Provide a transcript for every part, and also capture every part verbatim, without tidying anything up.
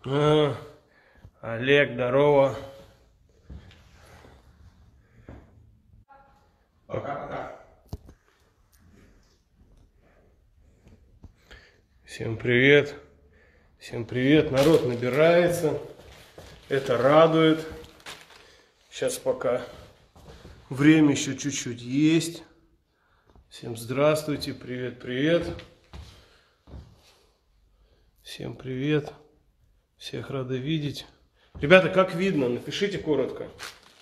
А, Олег, здорово. Пока-пока. Всем привет. Всем привет. Народ набирается. Это радует. Сейчас пока время еще чуть-чуть есть. Всем здравствуйте. Привет, привет. Всем привет. Всех рады видеть. Ребята, как видно? Напишите коротко.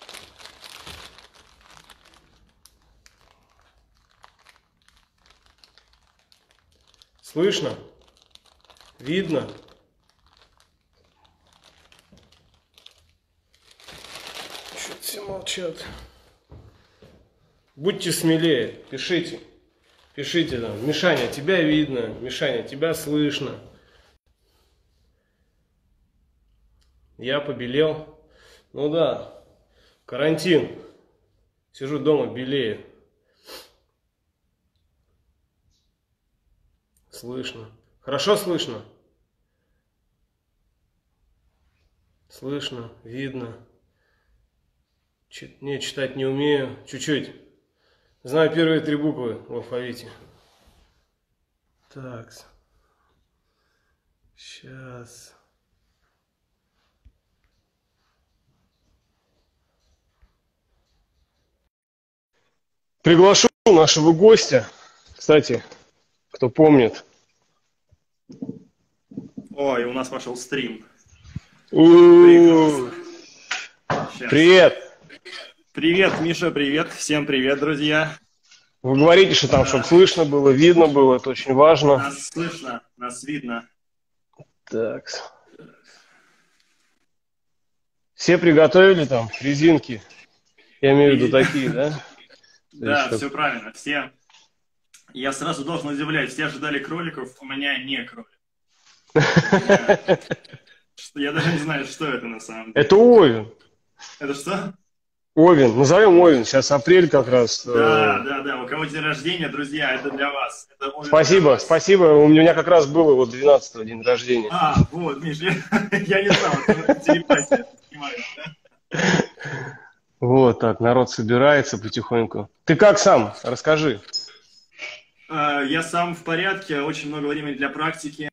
Слышно? Видно? Что-то все молчат. Будьте смелее, пишите. Пишите там. Мишаня, тебя видно. Мишаня, тебя слышно. Я побелел. Ну да, карантин. Сижу дома, белее. Слышно. Хорошо слышно? Слышно, видно. Чит... Не, читать не умею. Чуть-чуть. Знаю первые три буквы в алфавите. Так. Сейчас. Приглашу нашего гостя. Кстати, кто помнит. Ой, у нас пошел стрим. У-у-у. Привет. Привет, Миша, привет. Всем привет, друзья. Вы говорите, что там, чтобы слышно было, видно было, это очень важно. Нас слышно, нас видно. Так. Все приготовили там резинки? Я имею в виду такие, да? Да, все правильно, все. Я сразу должен удивлять, все ожидали кроликов, у меня не кролик. Я даже не знаю, что это на самом деле. Это Овен. Это что? Овен, назовем Овен, сейчас апрель как раз. Да, да, да, у кого день рождения, друзья, это для вас. Это спасибо, спасибо, у меня как раз было вот двенадцатого день рождения. А, вот, Миш, я, я не знал, это телепатия, понимаешь, да? Вот так, народ собирается потихоньку. Ты как сам? Расскажи. Я сам в порядке, очень много времени для практики.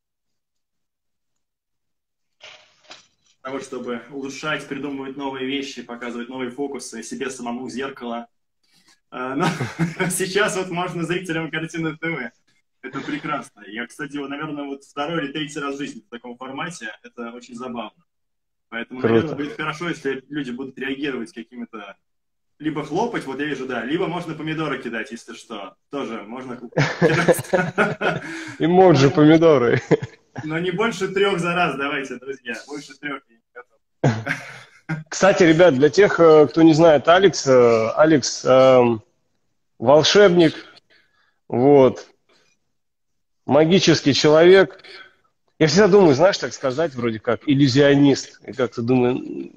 Для того, чтобы улучшать, придумывать новые вещи, показывать новые фокусы, себе самому в зеркало. Но сейчас вот можно зрителям картины ТВ. Это прекрасно. Я, кстати, вот, наверное, вот второй или третий раз в жизни в таком формате. Это очень забавно. Поэтому, круто. Наверное, будет хорошо, если люди будут реагировать какими-то... Либо хлопать, вот я вижу, да, либо можно помидоры кидать, если что. Тоже можно кидать. Эмоджи помидоры. Но не больше трех за раз, давайте, друзья. Больше трех я не готов. Кстати, ребят, для тех, кто не знает Алекс, Алекс э, волшебник, вот, магический человек. Я всегда думаю, знаешь, так сказать, вроде как иллюзионист. И как-то думаю,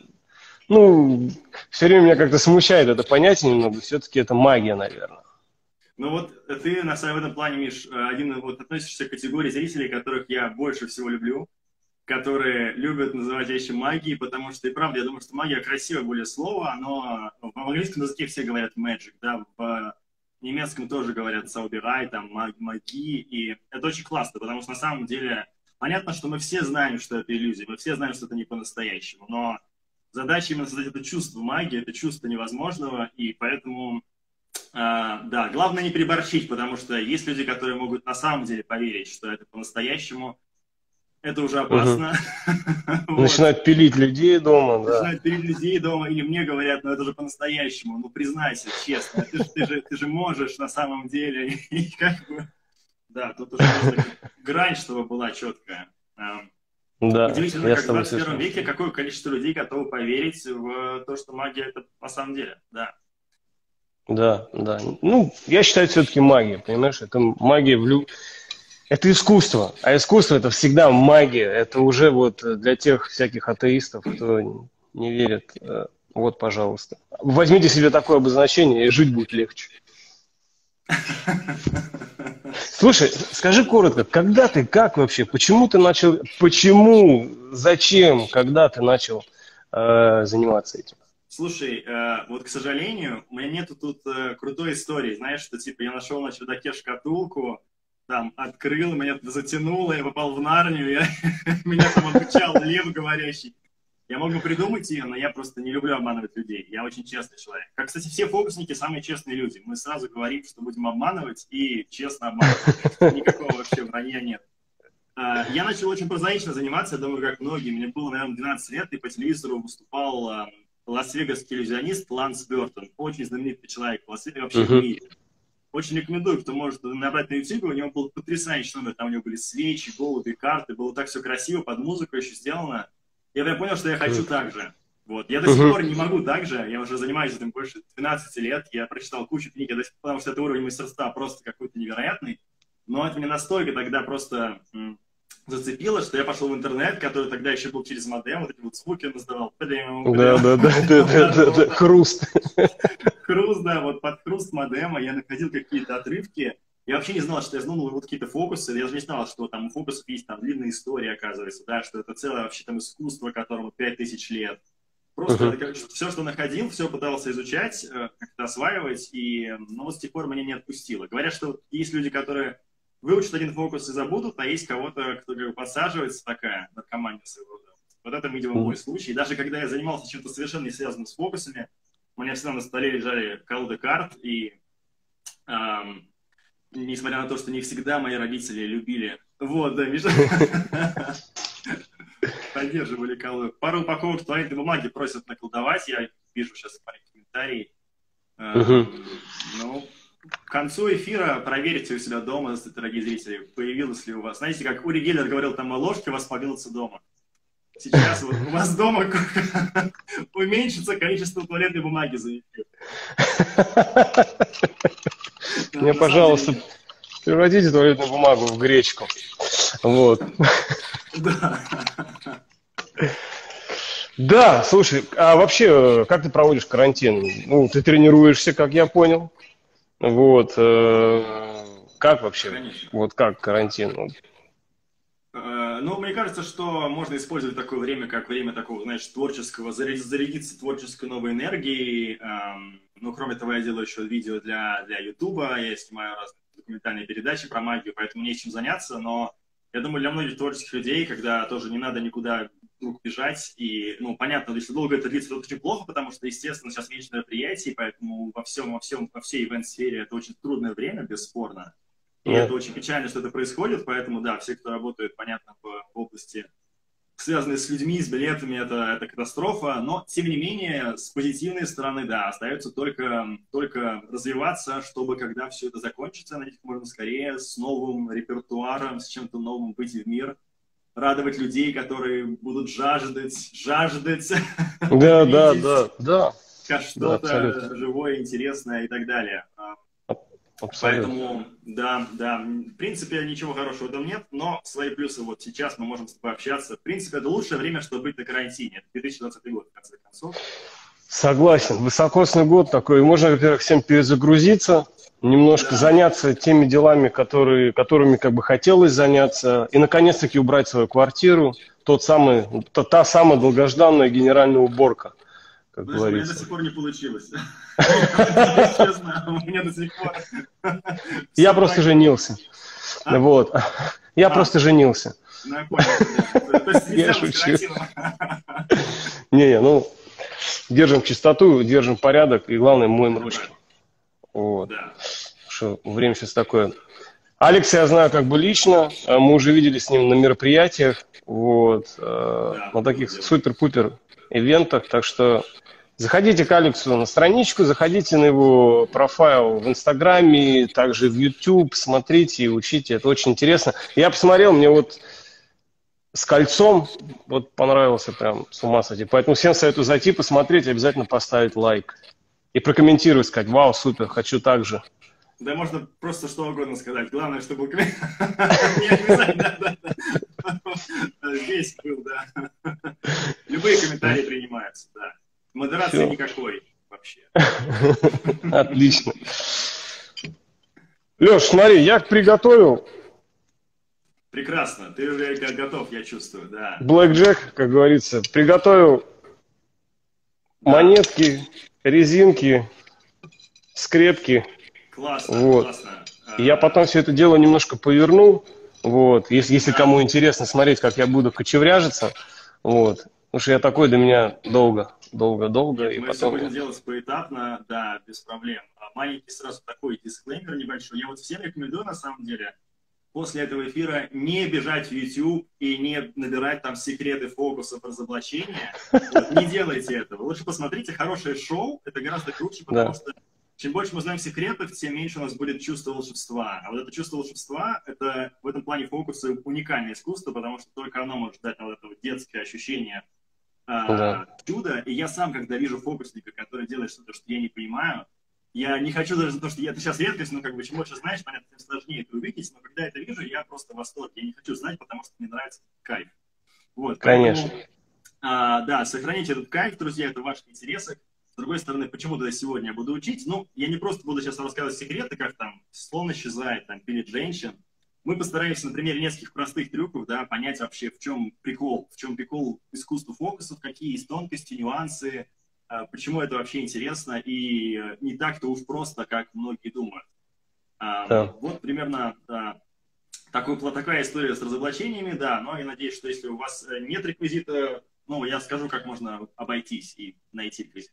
ну, все время меня как-то смущает это понятие немного. Все-таки это магия, наверное. Ну вот ты на самом в этом плане, Миш, один вот относишься к категории зрителей, которых я больше всего люблю, которые любят называть вещи магией, потому что, и правда, я думаю, что магия красивое более слово, но в английском языке все говорят magic, да, в немецком тоже говорят Zauberei, там, магии, и это очень классно, потому что на самом деле понятно, что мы все знаем, что это иллюзия, мы все знаем, что это не по-настоящему, но задача именно создать это чувство магии, это чувство невозможного, и поэтому, э, да, главное не переборщить, потому что есть люди, которые могут на самом деле поверить, что это по-настоящему. Это уже опасно. Угу. Вот. Начинают пилить людей дома, да. Начинают пилить людей дома, или мне говорят, ну это же по-настоящему, ну признайся, честно, ты же, ты, же, ты же можешь на самом деле, и как бы, да, тут уже нужно грань, чтобы была четкая. Да, удивительно, как в двадцать первом веке какое количество людей готовы поверить в то, что магия это на самом деле, да. Да, да. Ну, я считаю, все-таки магия, понимаешь, это магия в люб... Это искусство, а искусство это всегда магия, это уже вот для тех всяких атеистов, кто не верит. Вот, пожалуйста. Возьмите себе такое обозначение, и жить будет легче. Слушай, скажи коротко, когда ты, как вообще, почему ты начал, почему, зачем, когда ты начал э, заниматься этим? Слушай, э, вот, к сожалению, у меня нету тут э, крутой истории. Знаешь, что типа я нашел на чердаке шкатулку, там открыл, меня затянуло, я попал в Нарнию, я, меня там обучал лев говорящий. Я мог бы придумать ее, но я просто не люблю обманывать людей. Я очень честный человек. Как, кстати, все фокусники самые честные люди. Мы сразу говорим, что будем обманывать и честно обманывать. Никакого вообще вранья нет. Я начал очень прозаично заниматься, я думаю, как многие. Мне было, наверное, двенадцать лет, и по телевизору выступал лас-вегасский иллюзионист Ланс Бёртон. Очень знаменитый человек в Лас-Вегасе, вообще в мире. Очень рекомендую, кто может набрать на YouTube. У него был потрясающий номер. Там у него были свечи, голуби, карты. Было так все красиво, под музыку еще сделано. Я понял, что я хочу так же. Вот. Я до сих пор не могу так же. Я уже занимаюсь этим больше двенадцати лет. Я прочитал кучу книг, потому что это уровень мастерства просто какой-то невероятный. Но это меня настолько тогда просто м, зацепило, что я пошел в интернет, который тогда еще был через модем, вот эти вот звуки он издавал. Да, да, да, да, да, хруст. Хруст, да, вот под хруст модема я находил какие-то отрывки. Я вообще не знал, что я знал вот какие-то фокусы. Я даже не знал, что там у фокусов есть там длинная история, оказывается, да, что это целое вообще там искусство, которому пять тысяч лет. Просто uh-huh. это, все, что находил, все пытался изучать, как-то осваивать, и ну, вот с тех пор меня не отпустило. Говорят, что есть люди, которые выучат один фокус и забудут, а есть кого-то, кто как бы, подсаживается, такая наркомания своего рода. Вот это, видимо, uh-huh. мой случай. И даже когда я занимался чем-то совершенно не связанным с фокусами, у меня всегда на столе лежали колоды карт, и эм, несмотря на то, что не всегда мои родители любили, вот, да, Миша, поддерживали колоды. Пару упаковок туалетной бумаги просят наколдовать, я вижу сейчас комментарии. Ну, к концу эфира проверьте у себя дома, дорогие зрители, появилось ли у вас. Знаете, как Ури Геллер говорил, там ложки у вас появятся дома. Сейчас вот у вас дома уменьшится количество туалетной бумаги за эфир. Мне, пожалуйста, превратите туалетную бумагу в гречку. Вот. Да. Да, слушай, а вообще, как ты проводишь карантин? Ну, ты тренируешься, как я понял. Вот. Как вообще? Конечно. Вот как карантин? Ну, мне кажется, что можно использовать такое время, как время такого, знаешь, творческого, зарядиться творческой новой энергией. Ну, кроме того, я делаю еще видео для, для YouTube, я снимаю разные документальные передачи про магию, поэтому мне есть чем заняться, но я думаю, для многих творческих людей, когда тоже не надо никуда вдруг бежать, и, ну, понятно, если долго это длится, то очень плохо, потому что, естественно, сейчас меньше мероприятий, поэтому во всем, во всем, во всей ивент-сфере это очень трудное время, бесспорно. И yeah. это очень печально, что это происходит, поэтому, да, все, кто работает, понятно, в, в области, связанной с людьми, с билетами, это, это катастрофа, но, тем не менее, с позитивной стороны, да, остается только, только развиваться, чтобы, когда все это закончится, надеюсь, можно скорее, с новым репертуаром, с чем-то новым выйти в мир, радовать людей, которые будут жаждать, жаждать. Да, да, да, да. Как что-то живое, интересное и так далее. Абсолютно. Поэтому, да, да, в принципе, ничего хорошего там нет, но свои плюсы вот сейчас мы можем с тобой общаться. В принципе, это лучшее время, чтобы быть на карантине. Это две тысячи двадцатый год, в конце концов. Согласен. Высокосный год такой. Можно, во-первых, всем перезагрузиться, немножко да. заняться теми делами, которые, которыми как бы хотелось заняться, и, наконец-таки, убрать свою квартиру. Тот самый, та, та самая долгожданная генеральная уборка. Как Знаешь, говорится. У меня до сих пор не получилось. Честно, у меня до сих пор... Я просто женился. Вот. Я просто женился. Я шучу. Не-не, ну, держим чистоту, держим порядок, и главное, моем ручки. Вот. Что время сейчас такое. Алекса я знаю как бы лично, мы уже видели с ним на мероприятиях, вот, на таких супер-пупер ивентах, так что заходите к Алексу на страничку, заходите на его профайл в Инстаграме, также в YouTube, смотрите и учите, это очень интересно. Я посмотрел, мне вот с кольцом вот понравился прям с ума сойти, поэтому всем советую зайти, посмотреть, обязательно поставить лайк и прокомментировать, сказать, вау, супер, хочу так же. Да можно просто что угодно сказать, главное, чтобы не обязательно весь был, да. Любые комментарии принимаются, да. Модерации никакой вообще. Отлично. Леш, смотри, я приготовил Прекрасно. Ты уже как готов, я чувствую, да. Блэк Джек, как говорится. Приготовил Да. монетки, резинки, скрепки. Классно, Вот. классно. Я потом все это дело немножко поверну. Вот. Если, если Да. кому интересно смотреть, как я буду кочевряжиться. Вот. Потому что я такой, до меня долго, долго, долго. Нет, И мы все потом... будем делать поэтапно, да, без проблем. А маленький сразу такой дисклеймер небольшой. Я вот всем рекомендую, на самом деле, после этого эфира не бежать в YouTube и не набирать там секреты фокусов, разоблачения. Вот, не делайте этого. Лучше посмотрите хорошее шоу, это гораздо круче, потому Да. что чем больше мы знаем секретов, тем меньше у нас будет чувство волшебства. А вот это чувство волшебства, это в этом плане фокуса уникальное искусство, потому что только оно может дать нам вот это вот детское ощущение Да. чудо. И я сам, когда вижу фокусника, который делает что-то, что я не понимаю, я не хочу даже, потому что я, это сейчас редкость, но как бы чем больше знаешь, понятно, тем сложнее это увидеть, но когда это вижу, я просто в восторге. Я не хочу знать, потому что мне нравится кайф. Вот, Конечно. поэтому, а, да, сохраните этот кайф, друзья, это в ваших интересах. С другой стороны, почему-то сегодня я буду учить. Ну, я не просто буду сейчас рассказывать секреты, как там слон исчезает, там, пилит женщин. Мы постараемся на примере нескольких простых трюков, да, понять вообще, в чем прикол, в чем прикол искусства фокусов, какие есть тонкости, нюансы, почему это вообще интересно и не так-то уж просто, как многие думают. Да. Вот примерно да, такой, такая история с разоблачениями, да, но я надеюсь, что если у вас нет реквизита, ну, я скажу, как можно обойтись и найти реквизит.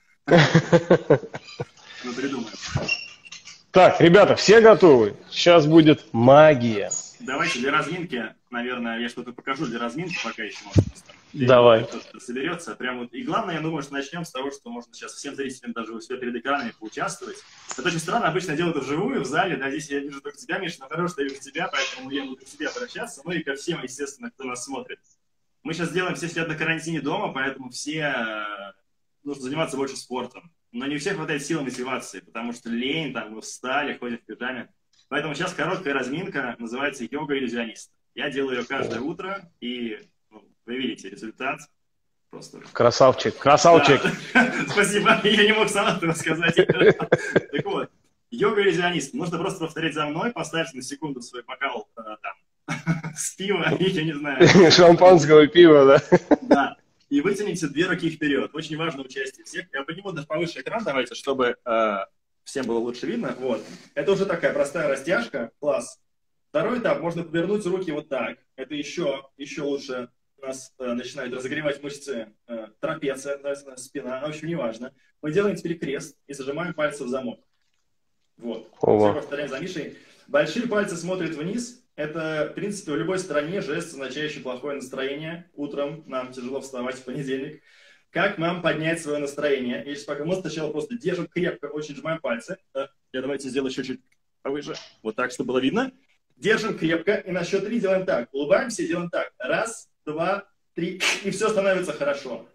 Мы придумаем. Так, ребята, все готовы? Сейчас будет магия. Давайте для разминки, наверное, я что-то покажу для разминки, пока еще можно. Давай. Кто-то соберется. Прям вот. И главное, я думаю, что начнем с того, что можно сейчас всем зрителям даже у себя перед экранами поучаствовать. Это очень странно, обычно я делаю это вживую, в зале, да, здесь я вижу только тебя, Миша, но хорошо, что я вижу тебя, поэтому я буду к тебе обращаться, ну и ко всем, естественно, кто нас смотрит. Мы сейчас делаем, все сидят на карантине дома, поэтому все нужно заниматься больше спортом. Но не у всех хватает сил и мотивации, потому что лень, там, мы встали, ходим в пижаме. Поэтому сейчас короткая разминка, называется йога-иллюзионист. Я делаю ее каждое утро, и ну, вы видите результат. Просто... Красавчик, красавчик. Да. Спасибо, я не мог сам этого сказать. Так вот, йога-иллюзионист. Нужно просто повторять за мной, поставить на секунду свой бокал там, с пива, я не знаю. Шампанского пива, да? Да. И вытяните две руки вперед. Очень важно участие всех. Я подниму даже повыше экран, давайте, чтобы э, всем было лучше видно. Вот. Это уже такая простая растяжка. Класс. Второй этап. Можно повернуть руки вот так. Это еще, еще лучше у нас э, начинает разогревать мышцы э, трапеция, спина. В общем, неважно. Мы делаем теперь крест и зажимаем пальцы в замок. Вот. Все повторяем за Мишей. Большие пальцы смотрят вниз. Это, в принципе, в любой стране жест, означающий плохое настроение. Утром нам тяжело вставать в понедельник. Как нам поднять свое настроение? Я сейчас пока мы сначала просто держим крепко, очень сжимаем пальцы. Я давайте сделаю чуть-чуть повыше. Вот так, чтобы было видно. Держим крепко, и на счет три делаем так. Улыбаемся и делаем так. Раз, два, три, и все становится хорошо.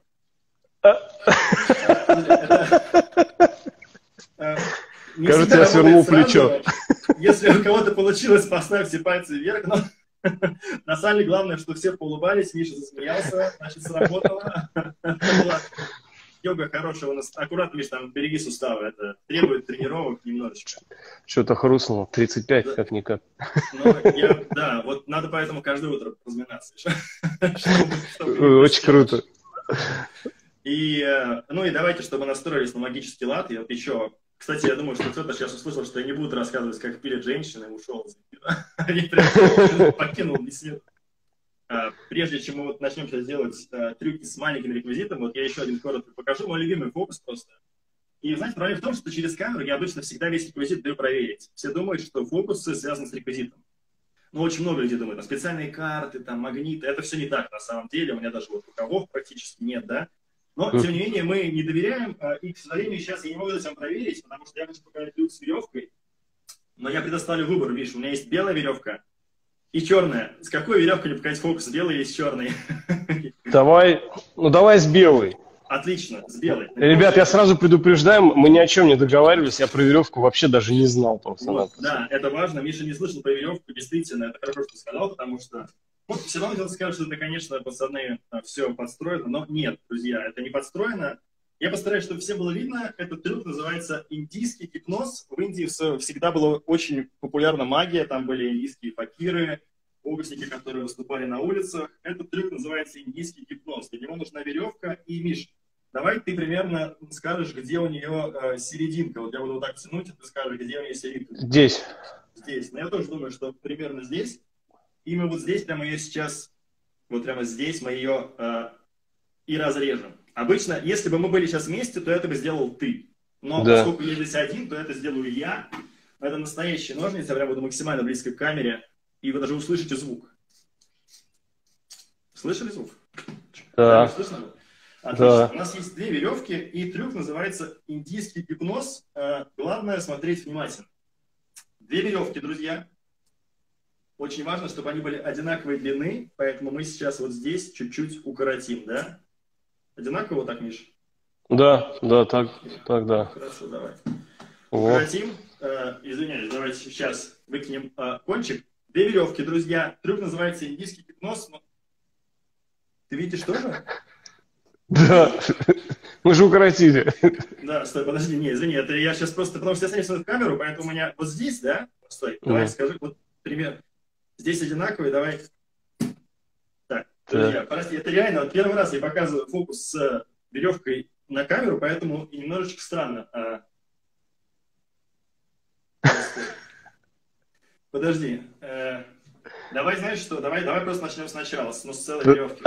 Кажется, я свернул плечо. Если у кого-то получилось, поставьте пальцы вверх. Но на самом деле главное, что все поулыбались, Миша засмеялся, значит, сработало. Йога хорошего. Аккуратно, Миша, там береги суставы. Это требует тренировок немножечко. Что-то хрустнуло. тридцать пять, да. Как-никак. Ну, я, да, вот надо поэтому каждое утро разминаться. Чтобы, чтобы очень круто. И, ну и давайте, чтобы настроились на магический лад, я вот еще... Кстати, я думаю, что кто-то сейчас услышал, что я не буду рассказывать, как пилят женщины, и ушел. Они прям покинул беседу. Прежде чем мы вот начнем сейчас делать трюки с маленьким реквизитом, вот я еще один коротко покажу. Мой любимый фокус просто. И, знаете, проблема в том, что через камеру я обычно всегда весь реквизит даю проверить. Все думают, что фокусы связаны с реквизитом. Ну, очень много людей думают, там, специальные карты, там, магниты. Это все не так на самом деле. У меня даже вот рукавов практически нет, да. Но, тем не менее, мы не доверяем, и, к сожалению, сейчас я не могу это всем проверить, потому что я хочу показать трюк с веревкой, но я предоставлю выбор, видишь, у меня есть белая веревка и черная. С какой веревкой не показать фокус? Белый есть черный. Давай, ну давай с белой. Отлично, с белой. Ребят, я сразу предупреждаю, мы ни о чем не договаривались, я про веревку вообще даже не знал. Вот, да, это важно, Миша не слышал про веревку, действительно, это хорошо, что сказал, потому что вот все равно хотел сказать, что это, конечно, пацаны, все подстроено, но нет, друзья, это не подстроено. Я постараюсь, чтобы всем было видно. Этот трюк называется индийский гипноз. В Индии всегда была очень популярна магия. Там были индийские факиры, фокусники, которые выступали на улицах. Этот трюк называется индийский гипноз. Для него нужна веревка. И, Миш, давай ты примерно скажешь, где у нее э, серединка. Вот я буду вот так тянуть, и ты скажешь, где у нее серединка. Здесь. Здесь. Но я тоже думаю, что примерно здесь. И мы вот здесь прямо ее сейчас, вот прямо здесь мы ее э, и разрежем. Обычно, если бы мы были сейчас вместе, то это бы сделал ты. Но да. поскольку я здесь один, то это сделаю я. Это настоящие ножницы. Я прям буду максимально близко к камере. И вы даже услышите звук. Слышали звук? Да. Слышно? Отлично. Да. У нас есть две веревки, и трюк называется индийский гипноз. Главное смотреть внимательно. Две веревки, друзья. Очень важно, чтобы они были одинаковой длины, поэтому мы сейчас вот здесь чуть-чуть укоротим, да? Одинаково так, Миш? Да, да, так, так, да. Хорошо, давай. Вот. Укоротим. Э, извиняюсь, давайте сейчас выкинем э, кончик. Две веревки, друзья. Трюк называется индийский гипноз. Ты видишь тоже? Да. Мы же укоротили. Да, стой, подожди, не, извини, это я сейчас просто, потому что я смотрю в камеру, поэтому у меня вот здесь, да? Стой, давай Да. скажи, вот пример. Здесь одинаковый, давай. Так, друзья, прости, это реально, вот первый раз я показываю фокус с веревкой на камеру, поэтому и немножечко странно. А... Подожди. Э, давай, знаешь что, давай, давай просто начнем сначала, с, ну, с целой веревки.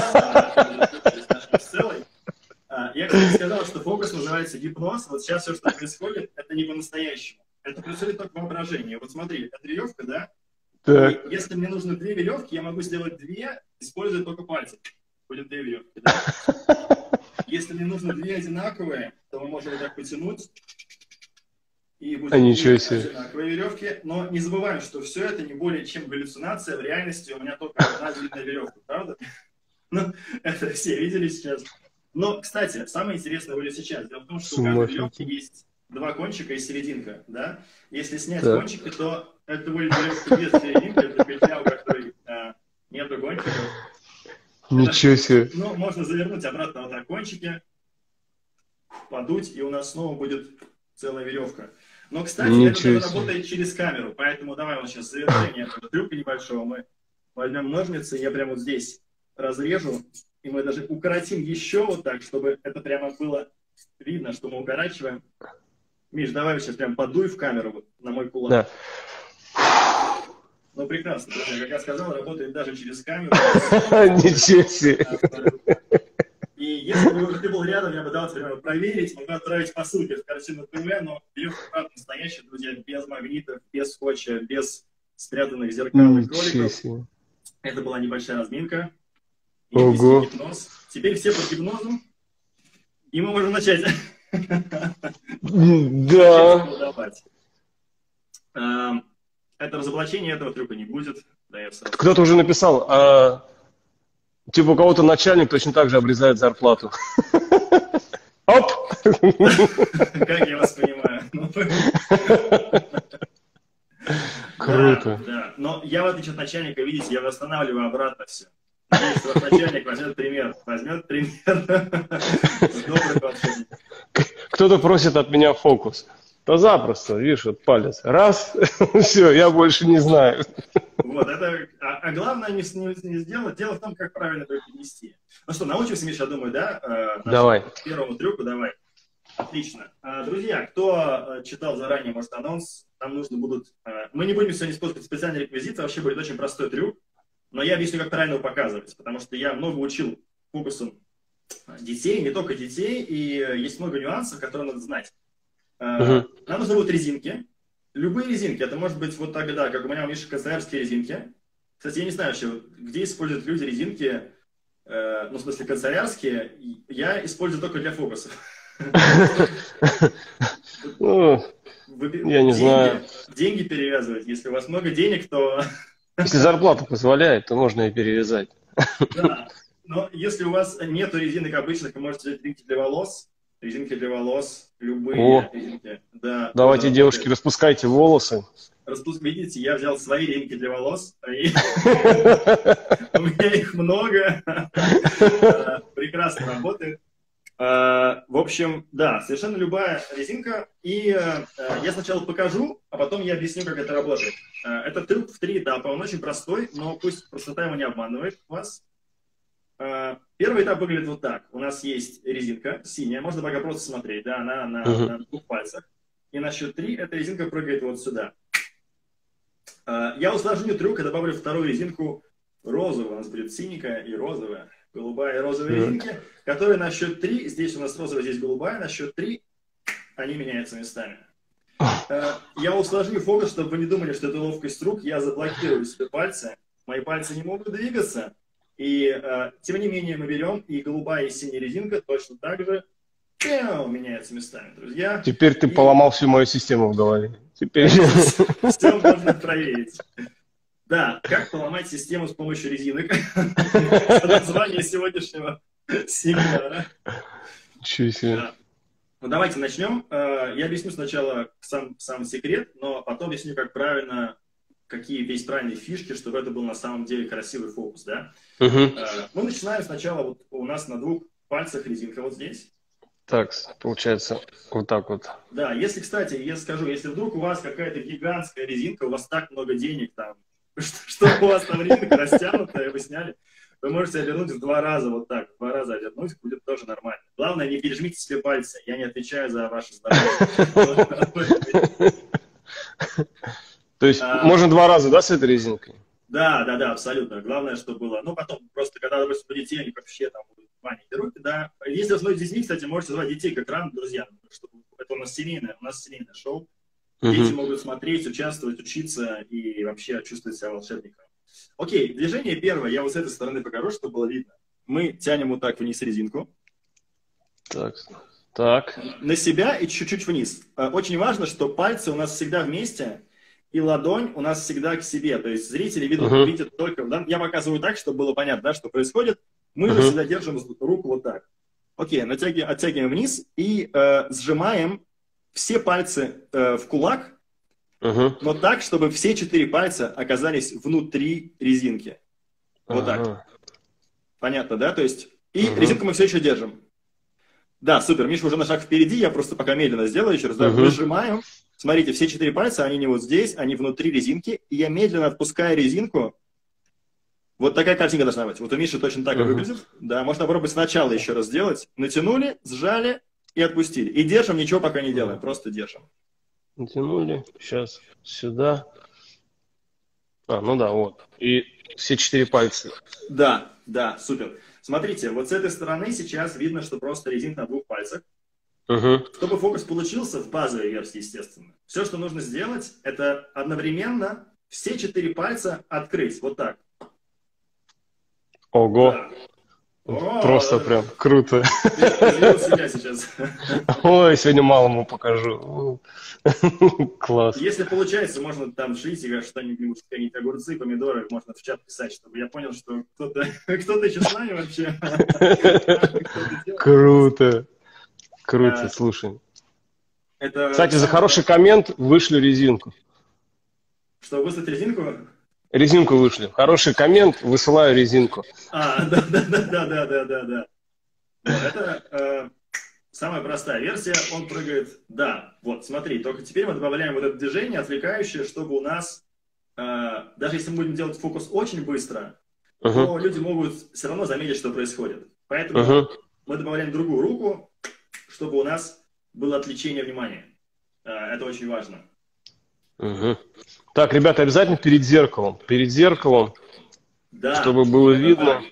С целой. А, я, кстати, сказал, что фокус называется гипноз. Вот сейчас все, что происходит, это не по-настоящему. Это происходит только воображение. Вот смотри, это веревка, да? Так. И если мне нужно две веревки, я могу сделать две, используя только пальцы. Будет две веревки, да? Если мне нужно две одинаковые, то мы можем вот так потянуть. И будет А, ничего две себе. одинаковые веревки. Но не забываем, что все это не более чем галлюцинация. В реальности у меня только одна длинная веревка, правда? Ну, это все видели сейчас. Но, кстати, самое интересное будет сейчас. Дело в том, что у каждой веревки есть два кончика и серединка, да? Если снять так. кончики, то это будет веревка без серединки, это петля, у которой а, нету кончиков. Ничего себе. Ну, можно завернуть обратно вот так кончики, подуть, и у нас снова будет целая веревка. Но, кстати, Ничего это себе. работает через камеру, поэтому давай вот сейчас завершение этого трюка небольшого. Мы возьмем ножницы, я прямо вот здесь разрежу, и мы даже укоротим еще вот так, чтобы это прямо было видно, что мы укорачиваем. Миш, давай сейчас прям подуй в камеру вот, на мой кулак. Да. Ну, прекрасно. Друзья, как я сказал, работает даже через камеру. Ничего себе. И если бы ты был рядом, я бы дал тебе проверить, могу отправить по ссылке в картину ТВ, но веревка правда настоящая, друзья, без магнитов, без скотча, без спрятанных зеркальных кроликов. Это была небольшая разминка. Ого. Гипноз. Теперь все под гипнозом, и мы можем начать. Да. Это разоблачение этого трюка не будет. Да, я сразу... Кто-то уже написал, а, типа у кого-то начальник точно так же обрезает зарплату. Оп! Как я вас понимаю. Круто. Да, да. Но я, в отличие от начальника, видите, я восстанавливаю обратно все. Надеюсь, что ваш начальник возьмет пример. Возьмет пример. Кто-то просит от меня фокус. То запросто, видишь, вот палец. Раз, все, я больше не знаю. Вот, это, а, а главное не, не, не сделать, дело в том, как правильно преподнести. Ну что, научимся, Миша, я думаю, да? Э, давай. Первому трюку, давай. Отлично. А, друзья, кто читал заранее, может, анонс, там нужно будут... А, мы не будем сегодня использовать специальные реквизиты, вообще будет очень простой трюк, но я объясню, как правильно его показывать, потому что я много учил фокусом детей, не только детей, и есть много нюансов, которые надо знать. Uh-huh. Нам нужны будут резинки. Любые резинки. Это может быть вот тогда, как у меня у Миши канцелярские резинки. Кстати, я не знаю вообще, где используют люди резинки, э, ну, в смысле, канцелярские. Я использую только для фокусов. Я не знаю. Деньги перевязывать. Если у вас много денег, то... Если зарплата позволяет, то можно и перевязать. Да. Но если у вас нет резинок обычных, вы можете взять резинки для волос. Резинки для волос, любые О, резинки. Да, давайте, девушки, работает. Распускайте волосы. Распуск... Видите, я взял свои резинки для волос. У меня их много. Прекрасно работает. Э, В общем, да, совершенно любая резинка. И э, я сначала покажу, а потом я объясню, как это работает. Э, Это трюк в три этапа. Он очень простой, но пусть простота его не обманывает вас. Э, Первый этап выглядит вот так. У нас есть резинка синяя, можно пока просто смотреть, да, она на, Мгм. на двух пальцах. И на счет три эта резинка прыгает вот сюда. Э, Я усложню трюк и добавлю вторую резинку розовую. У нас будет синенькая и розовая. Голубая и розовая Так. резинки, которые на счет три, здесь у нас розовая, здесь голубая, на счет три они меняются местами. Э, Я усложню фокус, чтобы вы не думали, что это ловкость рук. Я заблокирую себе пальцы. Мои пальцы не могут двигаться. И э, тем не менее мы берем, и голубая и синяя резинка точно так же пяу, меняются местами, друзья. Теперь ты И поломал всю мою систему в голове. Теперь... все можно проверить. Да, как поломать систему с помощью резинок? Это название сегодняшнего семинара. Ничего себе. Да. Ну, давайте начнем. Э, Я объясню сначала сам, сам секрет, но потом объясню, как правильно, какие есть правильные фишки, чтобы это был на самом деле красивый фокус, да? Мгм. Э, Мы начинаем сначала, вот у нас на двух пальцах резинка вот здесь. Так, получается, вот так вот. Да, если, кстати, я скажу, если вдруг у вас какая-то гигантская резинка, у вас так много денег там, что, что у вас там резинка растянутая, вы сняли, вы можете обернуть в два раза вот так, в два раза обернуть, будет тоже нормально. Главное, не пережмите себе пальцы, я не отвечаю за ваше здоровье. То есть А, можно два раза, да, с этой резинкой? Да, да, да, абсолютно. Главное, чтобы было. Ну, потом, просто когда, допустим, у детей, они вообще там маленькие руки, да. Если вы с детьми, кстати, можете звать детей как рано, друзья. Чтобы это у нас семейное, у нас семейное шоу. Дети Мгм. могут смотреть, участвовать, учиться и вообще чувствовать себя волшебником. Окей, движение первое. Я вот с этой стороны покажу, чтобы было видно. Мы тянем вот так вниз резинку. Так, так. На себя и чуть-чуть вниз. Э, Очень важно, что пальцы у нас всегда вместе, и ладонь у нас всегда к себе. То есть зрители видят, Мгм. видят только... да, я показываю так, чтобы было понятно, да, что происходит. Мы же Мгм. всегда держим руку вот так. Окей, натягиваем, оттягиваем вниз и э, сжимаем все пальцы э, в кулак, Мгм. но так, чтобы все четыре пальца оказались внутри резинки. Вот так. Ага. Понятно, да? То есть... И Мгм. резинку мы все еще держим. Да, супер. Миша уже на шаг впереди, я просто пока медленно сделаю еще раз. Да, Мгм. мы сжимаем. Смотрите, все четыре пальца, они не вот здесь, они внутри резинки. И я медленно отпускаю резинку. Вот такая картинка должна быть. Вот у Миши точно так и Мгм. выглядит. Да, можно попробовать сначала еще раз сделать. Натянули, сжали и отпустили. И держим, ничего пока не делаем, просто держим. Натянули. Сейчас сюда. А, ну да, вот. И все четыре пальца. Да, да, супер. Смотрите, вот с этой стороны сейчас видно, что просто резинка на двух пальцах. Угу. Чтобы фокус получился в базовой версии, естественно, все, что нужно сделать, это одновременно все четыре пальца открыть. Вот так. Ого. Да. О, Просто прям круто. изменил себя сейчас. Ой, сегодня малому покажу. Класс. Если получается, можно там шлить что-нибудь, какие-нибудь огурцы, помидоры, можно в чат писать, чтобы я понял, что кто-то кто-то еще с нами вообще. Кто-то делает. Круто. Круто, А, слушай. Это Кстати, за самое- хороший коммент вышлю резинку. Что, выслать резинку? Резинку вышли. Хороший коммент, высылаю резинку. А, да, да, да, да, да, да, да, да. Вот, это э, самая простая версия, он прыгает, да, вот, смотри, только теперь мы добавляем вот это движение отвлекающее, чтобы у нас, э, даже если мы будем делать фокус очень быстро, Угу. то люди могут все равно заметить, что происходит. Поэтому Угу. мы добавляем другую руку, чтобы у нас было отвлечение внимания. Э, это очень важно. Угу. Так, ребята, обязательно перед зеркалом. Перед зеркалом, Да. чтобы было это видно. так.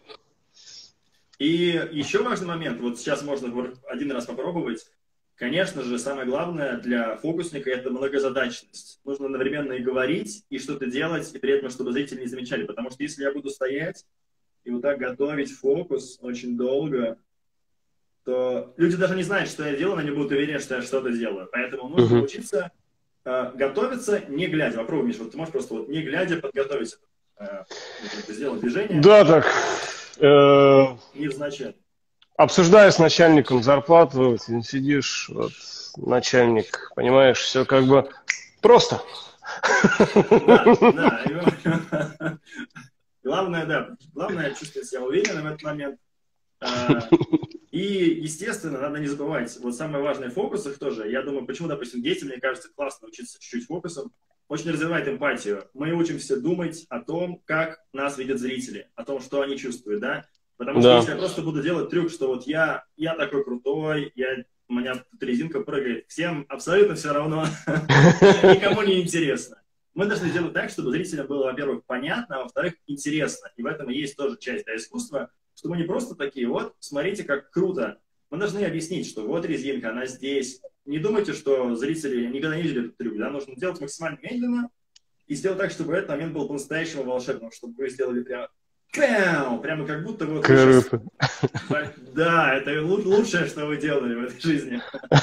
И еще важный момент, вот сейчас можно один раз попробовать. Конечно же, самое главное для фокусника – это многозадачность. Нужно одновременно и говорить, и что-то делать, и при этом, чтобы зрители не замечали. Потому что если я буду стоять и вот так готовить фокус очень долго, то люди даже не знают, что я делаю, но они будут уверены, что я что-то делаю. Поэтому нужно Мгм. учиться э, готовиться, не глядя. Попробуй, Миша, вот ты можешь просто вот не глядя подготовить, э, вот это, сделать движение, Да, так. э, невзначай. Обсуждаю с начальником зарплату, вот, сидишь, вот, начальник, понимаешь, все как бы просто. Да, да. и- Главное, да, главное чувствовать себя уверенным в этот момент. И, естественно, надо не забывать, вот самое важное в фокусах тоже, я думаю, почему, допустим, детям, мне кажется, классно учиться чуть-чуть фокусом, очень развивает эмпатию. Мы учимся думать о том, как нас видят зрители, о том, что они чувствуют, да? Потому что Да. если я просто буду делать трюк, что вот я, я такой крутой, я, у меня тут резинка прыгает, всем абсолютно все равно, никому не интересно. Мы должны делать так, чтобы зрителям было, во-первых, понятно, а во-вторых, интересно. И в этом и есть тоже часть да, искусства, что мы не просто такие, вот, смотрите, как круто. Мы должны объяснить, что вот резинка, она здесь. Не думайте, что зрители никогда не видели этот трюк, да, нужно делать максимально медленно и сделать так, чтобы этот момент был по-настоящему волшебным, чтобы вы сделали прямо, прямо, прямо как будто вот вы сейчас... Да, это лучшее, что вы делали в этой жизни.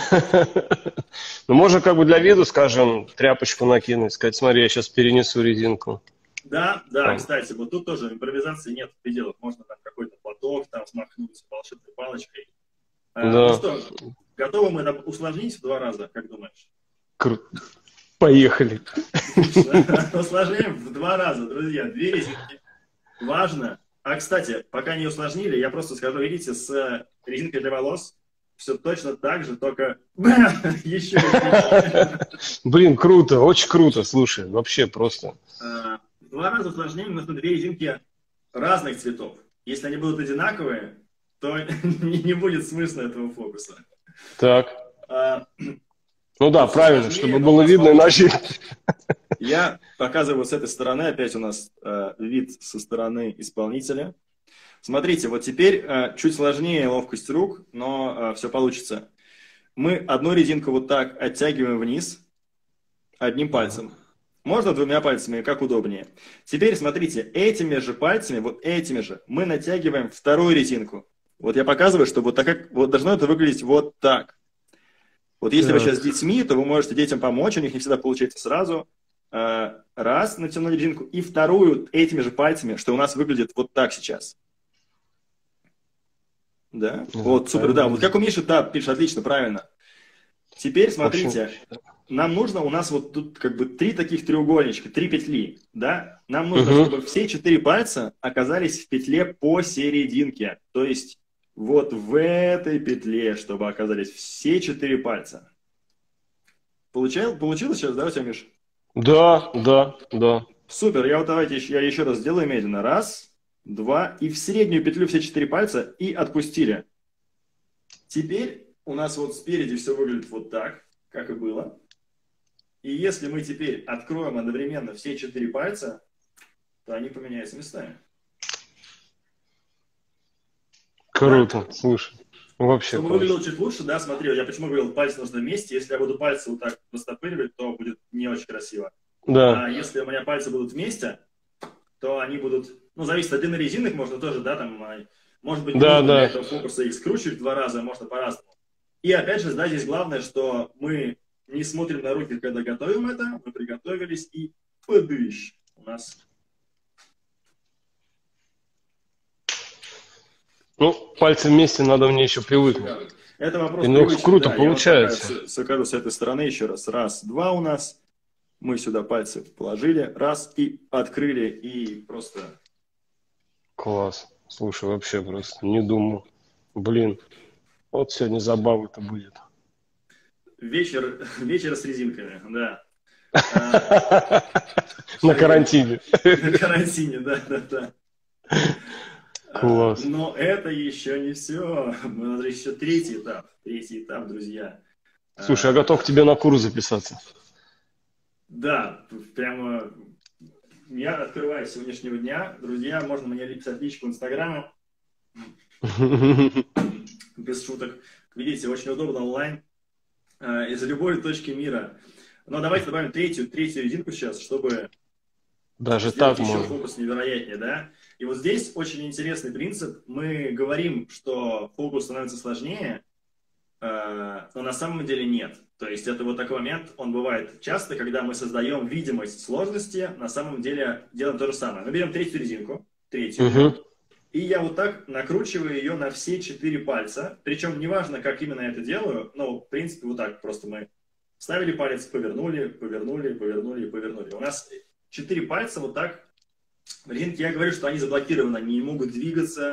Ну, можно как бы для виду, скажем, тряпочку накинуть, сказать, смотри, я сейчас перенесу резинку. Да, да, там. Кстати, вот тут тоже импровизации нет пределов. Можно там какой-то платок там смахнуть волшебной палочкой. Да. Ну что, готовы мы усложнить в два раза, как думаешь? Круто. Поехали. Усложняем в два раза, друзья. Две резинки. Важно. А, кстати, пока не усложнили, я просто скажу, видите, с резинкой для волос все точно так же, только еще. Блин, круто, очень круто, слушай, вообще просто. В два раза усложнение, у нас на две резинки разных цветов. Если они будут одинаковые, то не будет смысла этого фокуса. Так. А, ну да, правильно, чтобы было видно, иначе... Я показываю с этой стороны, опять у нас э, вид со стороны исполнителя. Смотрите, вот теперь э, чуть сложнее ловкость рук, но э, все получится. Мы одну резинку вот так оттягиваем вниз одним пальцем. Можно двумя пальцами, как удобнее. Теперь смотрите, этими же пальцами, вот этими же, мы натягиваем вторую резинку. Вот я показываю, что вот, так, вот должно это выглядеть вот так. Вот если так. Вы сейчас с детьми, то вы можете детям помочь, у них не всегда получается сразу. Раз, натянули резинку, и вторую этими же пальцами, что у нас выглядит вот так сейчас. Да? Ну, вот, супер, да. Вот как у Миши, да, пишет, отлично, правильно. Теперь смотрите, нам нужно, у нас вот тут как бы три таких треугольничка, три петли, да? Нам нужно, угу. чтобы все четыре пальца оказались в петле посерединке. То есть вот в этой петле, чтобы оказались все четыре пальца. Получил, получилось сейчас, да, у тебя, Миш? Да, да, да. Супер, я вот давайте я еще раз сделаю медленно. Раз, два, и в среднюю петлю все четыре пальца и отпустили. Теперь у нас вот спереди все выглядит вот так, как и было. И если мы теперь откроем одновременно все четыре пальца, то они поменяются местами. Круто, да? Слушай. Вообще Чтобы выглядело чуть лучше, да, смотри, я почему говорил, пальцы нужно вместе. Если я буду пальцы вот так растопыривать, то будет не очень красиво. Да. А если у меня пальцы будут вместе, то они будут, ну, зависит от длины резинок, можно тоже, да, там, может быть, да, да. для этого фокуса их скручивать в два раза, можно по-разному. И опять же, да, здесь главное, что мы не смотрим на руки, когда готовим это, мы приготовились и подыщ у нас. Ну, пальцы вместе надо мне еще привыкнуть. Это вопрос ну, привычки, круто да. получается. Я вот покажу с этой стороны еще раз. Раз, два у нас. Мы сюда пальцы положили. Раз, и открыли, и просто... Класс. Слушай, вообще просто не думал. Блин, вот сегодня забава-то будет. Вечер, вечер с резинками, да. На карантине. На карантине, да, да, да. Класс. Но это еще не все. У нас еще третий этап. Третий этап, друзья. Слушай, я готов к тебе на курс записаться. Да, прямо я открываю с сегодняшнего дня. Друзья, можно мне писать личку в Инстаграме. Без шуток. Видите, очень удобно онлайн. Из любой точки мира. Но давайте добавим третью, третью резинку сейчас, чтобы даже сделать так еще можно. Фокус невероятнее, да? И вот здесь очень интересный принцип. Мы говорим, что фокус становится сложнее, но на самом деле нет. То есть это вот такой момент, он бывает часто, когда мы создаем видимость сложности, на самом деле делаем то же самое. Мы берем третью резинку, третью, угу. и я вот так накручиваю ее на все четыре пальца. Причем неважно, как именно я это делаю, но в принципе вот так просто мы вставили палец, повернули, повернули, повернули, повернули. У нас четыре пальца вот так. В резинке я говорю, что они заблокированы, они не могут двигаться,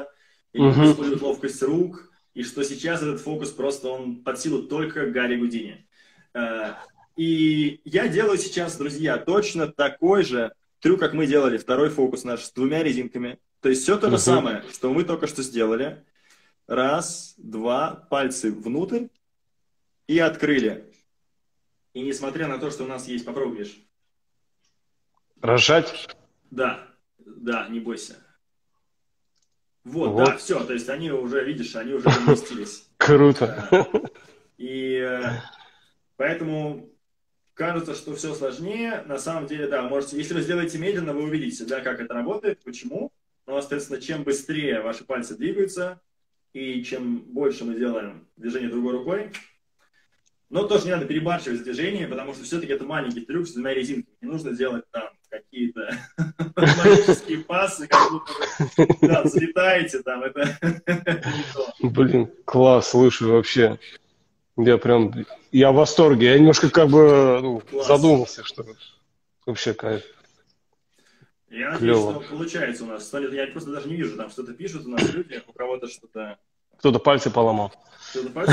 и не Мгм. использовать ловкость рук, и что сейчас этот фокус просто он под силу только Гарри Гудини. Э, И я делаю сейчас, друзья, точно такой же трюк, как мы делали второй фокус наш с двумя резинками. То есть все то же Мгм. самое, что мы только что сделали. Раз, два, пальцы внутрь и открыли. И несмотря на то, что у нас есть, попробуешь. Рожать. Да, да, не бойся. Вот, да, Вот. все, то есть они уже, видишь, они уже поместились. Круто. Э, И э, поэтому кажется, что все сложнее. На самом деле, да, можете, если вы сделаете медленно, вы увидите, да, как это работает, почему. Но, соответственно, чем быстрее ваши пальцы двигаются, и чем больше мы делаем движение другой рукой, но тоже не надо перебарщивать с движениями, потому что все-таки это маленький трюк с двумя резинками. Не нужно делать там какие-то магические пасы, как будто вы да, взлетаете там, это не то. Блин, класс, слушай, вообще. Я прям, я в восторге. Я немножко как бы ну, Класс. задумался, что вообще кайф. Я надеюсь, Клево. что получается у нас. Смотри, я просто даже не вижу, там что-то пишут у нас люди, у кого-то что-то... Кто-то пальцы поломал. Кто-то пальцы,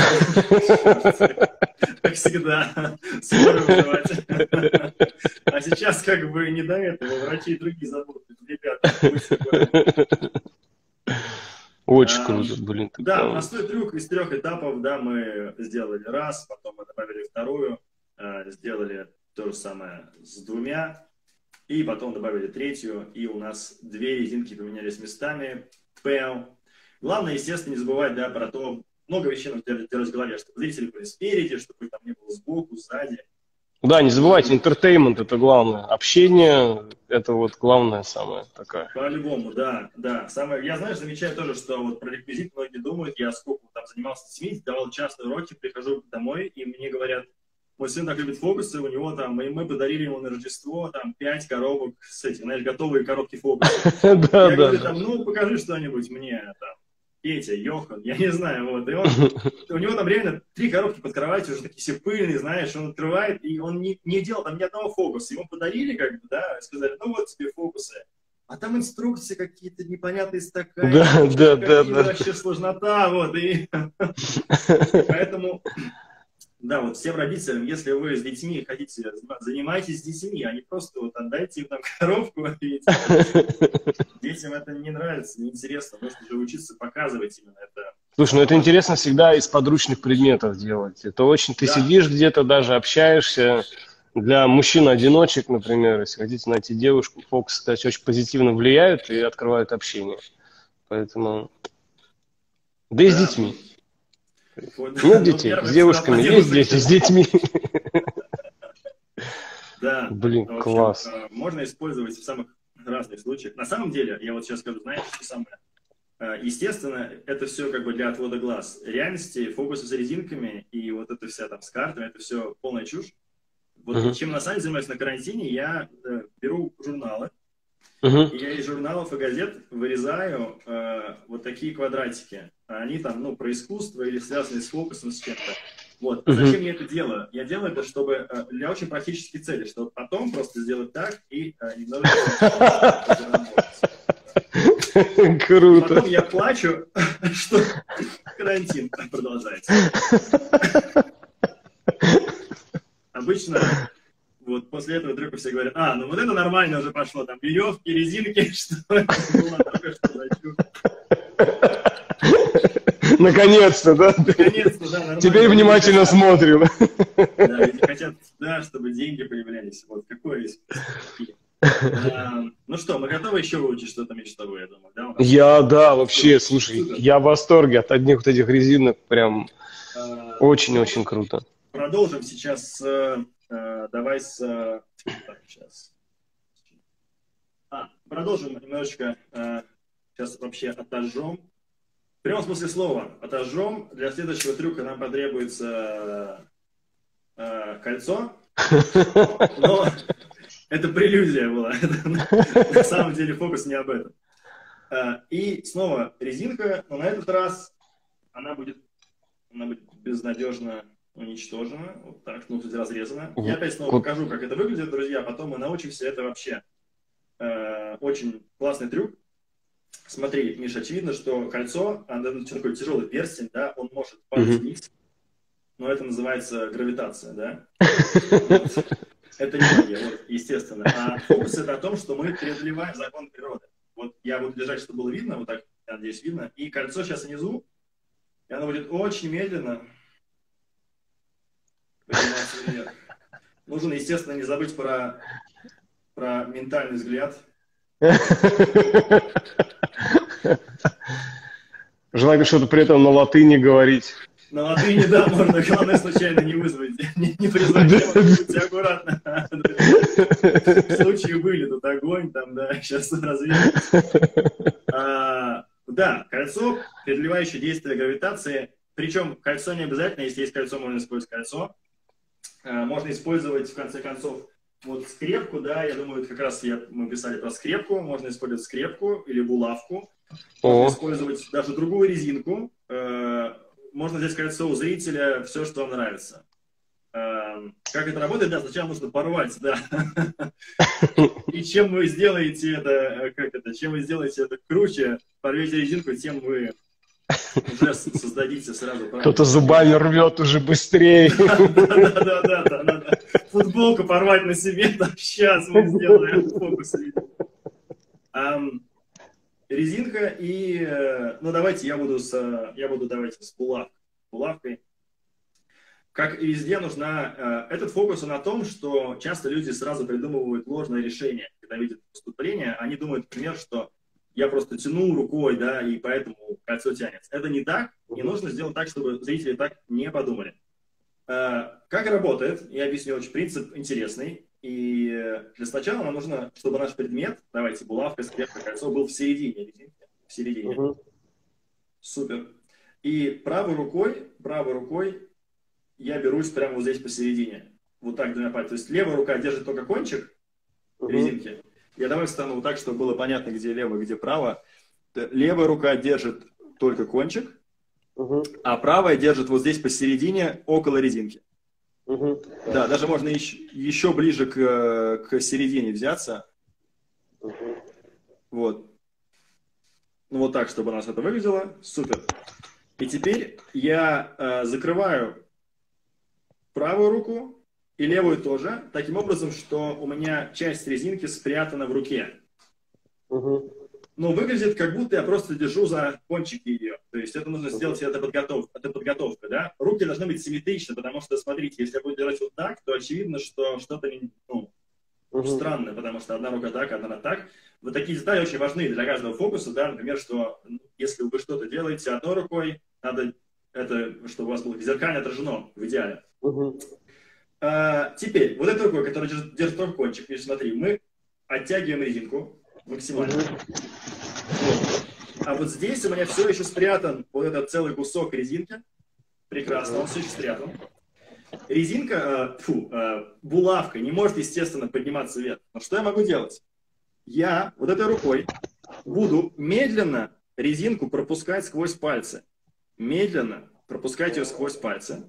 как всегда, споры вызывать. А сейчас как бы не до этого, врачи и другие заботы. Ребята, будьте аккуратны. Очень Ам, круто, блин. ты Да, прям- простой трюк из трех этапов, да, мы сделали раз, потом мы добавили вторую, э, сделали то же самое с двумя, и потом добавили третью, и у нас две резинки поменялись местами. Пэм. Главное, естественно, не забывать, да, про то, много вещей нужно держать держать в голове, чтобы зрители были спереди, чтобы там не было сбоку, сзади. Да, не забывайте, entertainment это главное. Общение это вот главное самое такая. По-любому, да, да. Самое, я, знаешь, замечаю тоже, что вот про реквизит многие думают, я сколько там занимался с детьми, давал частные уроки, прихожу домой, и мне говорят, мой сын так любит фокусы, у него там, и мы подарили ему на Рождество там пять коробок с этим, знаешь, готовые коробки фокусов. Да, Я да, говорю, да. там, ну, покажи что-нибудь мне, там, Петя, Йохан, я не знаю, вот, и он, у него там реально три коробки под кроватью, уже такие все пыльные, знаешь, он открывает, и он не, не делал там ни одного фокуса, ему подарили, как бы, да, сказали, ну, вот тебе фокусы, а там инструкции какие-то непонятные стаканчики, Да, да, да, какие-то да. вообще сложнота, вот, и поэтому... Да, вот всем родителям, если вы с детьми хотите заниматься, занимайтесь с детьми, а не просто вот отдайте им там коробку. И детям это не нравится, неинтересно. Нужно же учиться показывать именно это. Слушай, ну это интересно всегда из подручных предметов делать. Это очень... Ты Да. сидишь где-то, даже общаешься. Для мужчин-одиночек, например, если хотите найти девушку, фокусы, кстати, очень позитивно влияют и открывают общение. Поэтому... Да и с Да. детьми. Вот, Нет ну, детей, первое, с девушками всегда есть поделаться. дети, с детьми. Да. Блин, В общем, класс. э, можно использовать в самых разных случаях. На самом деле, я вот сейчас скажу, знаете, что самое? Э, Естественно, это все как бы для отвода глаз. В реальности фокусы с резинками и вот это вся там с картами, это все полная чушь. Вот Мгм. чем на самом деле занимаюсь на карантине, я э, беру журналы, Мгм. и я из журналов и газет вырезаю э, вот такие квадратики. Они там, ну, про искусство или связанные с фокусом, с чем-то. Вот. А Мгм. зачем я это делаю? Я делаю это, чтобы э, для очень практической цели, чтобы потом просто сделать так и э, немножечко заработать. Круто. Потом я плачу, что карантин продолжается. Обычно вот после этого трюка все говорят, а, ну вот это нормально уже пошло, там веревки, резинки, что это было только что за чушь. Наконец-то, да? Наконец-то, да, нормально. Теперь внимательно смотрим. Да, люди хотят, да, чтобы деньги появлялись. Вот, какое искусство. А, ну что, мы готовы еще выучить что-то мечтовое, я думаю, да? у нас? Я, да, вообще, слушай, Супер. я в восторге от одних вот этих резинок, прям А, очень-очень круто. Продолжим сейчас, с, э, давай с... э, Так, сейчас. А, продолжим немножечко, э, сейчас вообще отожжем. В прямом смысле слова, отожжем. Для следующего трюка нам потребуется э, кольцо, но это прелюдия была. Это, на самом деле фокус не об этом. Э, И снова резинка, но на этот раз она будет, она будет безнадежно уничтожена, вот так, ну, кстати, разрезана. Я опять снова Вот. покажу, как это выглядит, друзья, потом мы научимся. Это вообще э, очень классный трюк. смотри, Миша, очевидно, что кольцо, оно такой тяжелый перстень, да, он может падать вниз, но это называется гравитация, да? Вот. Это не магия, вот, естественно. А фокус это о том, что мы преодолеваем закон природы. Вот я буду держать, чтобы было видно, вот так, я надеюсь, видно. И кольцо сейчас внизу, и оно будет очень медленно подниматься вверх. Нужно, естественно, не забыть про, про ментальный взгляд. Желательно что-то при этом на латыни говорить. На латыни, да, можно. Главное, случайно не вызвать. Не, не призвать демона, будьте аккуратны. В случае были тут огонь, там, да, сейчас развеется. А, да, кольцо, преодолевающее действие гравитации. Причем кольцо не обязательно, если есть кольцо, можно использовать кольцо. А, можно использовать, в конце концов, вот скрепку, да, я думаю, это как раз я, мы писали про скрепку. Можно использовать скрепку или булавку. Можно О. использовать даже другую резинку. Можно взять кольцо у зрителя, все, что вам нравится. Как это работает? Да, сначала нужно порвать, да. И чем вы сделаете это, как это, чем вы сделаете это круче, порвете резинку, тем вы уже создадите сразу. Кто-то зубами рвет уже быстрее. Да-да-да, надо футболку порвать на себе, так сейчас мы сделаем фокус. Резинка и, ну давайте я буду с, я буду давайте с булавкой. булавкой. Как и везде нужна, этот фокус он о том, что часто люди сразу придумывают ложное решение, когда видят поступление, они думают, например, что я просто тяну рукой, да, и поэтому кольцо тянется. Это не так, не нужно сделать так, чтобы зрители так не подумали. Как работает, я объясню, очень принцип интересный. И для сначала нам нужно, чтобы наш предмет, давайте, булавка, скрепка, кольцо, был в середине резинки. В середине. Uh-huh. Супер. И правой рукой, правой рукой я берусь прямо вот здесь посередине. Вот так двумя пальцами. То есть левая рука держит только кончик uh-huh. резинки. Я давай встану вот так, чтобы было понятно, где лево, где право. Левая рука держит только кончик, uh-huh. а правая держит вот здесь посередине, около резинки. Угу. Да, даже можно еще, еще ближе к, к середине взяться. Угу. Вот. Ну, вот так, чтобы у нас это выглядело. Супер. И теперь я э, закрываю правую руку и левую тоже, таким образом, что у меня часть резинки спрятана в руке. Угу. Но выглядит, как будто я просто держу за кончики ее. То есть это нужно сделать, это подготовка, это подготовка, да? Руки должны быть симметричны, потому что, смотрите, если я буду держать вот так, то очевидно, что что-то ну, угу. странное, потому что одна рука так, одна так. Вот такие детали очень важны для каждого фокуса, да? Например, что если вы что-то делаете одной рукой, надо это, чтобы у вас было зеркально отражено в идеале. Угу. А, теперь, вот этой рукой, которая держит, держит только кончик, видишь, смотри, мы оттягиваем резинку максимально. Вот. А вот здесь у меня все еще спрятан вот этот целый кусок резинки. Прекрасно, он все еще спрятан. Резинка, э, фу, э, булавка не может, естественно, подниматься вверх. Но что я могу делать? Я вот этой рукой буду медленно резинку пропускать сквозь пальцы. Медленно пропускать ее сквозь пальцы.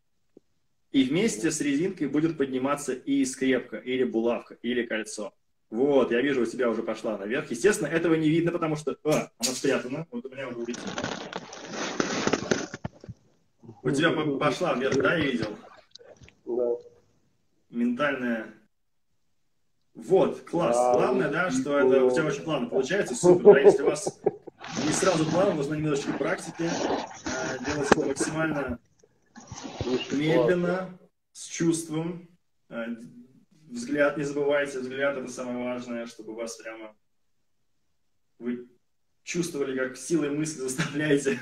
И вместе с резинкой будет подниматься и скрепка, или булавка, или кольцо. Вот, я вижу, у тебя уже пошла наверх. Естественно, этого не видно, потому что а, она спрятана. Вот у меня уже увидела. У тебя пошла вверх, да, я видел? Да. Ментальная. Вот, класс. А, Главное, да, что это у тебя очень плавно получается. Супер, да, если у вас не сразу плавно, нужно немножечко практики. Делать это максимально медленно, с чувством. Взгляд, не забывайте, взгляд это самое важное, чтобы у вас прямо вы чувствовали, как силой мысли заставляете.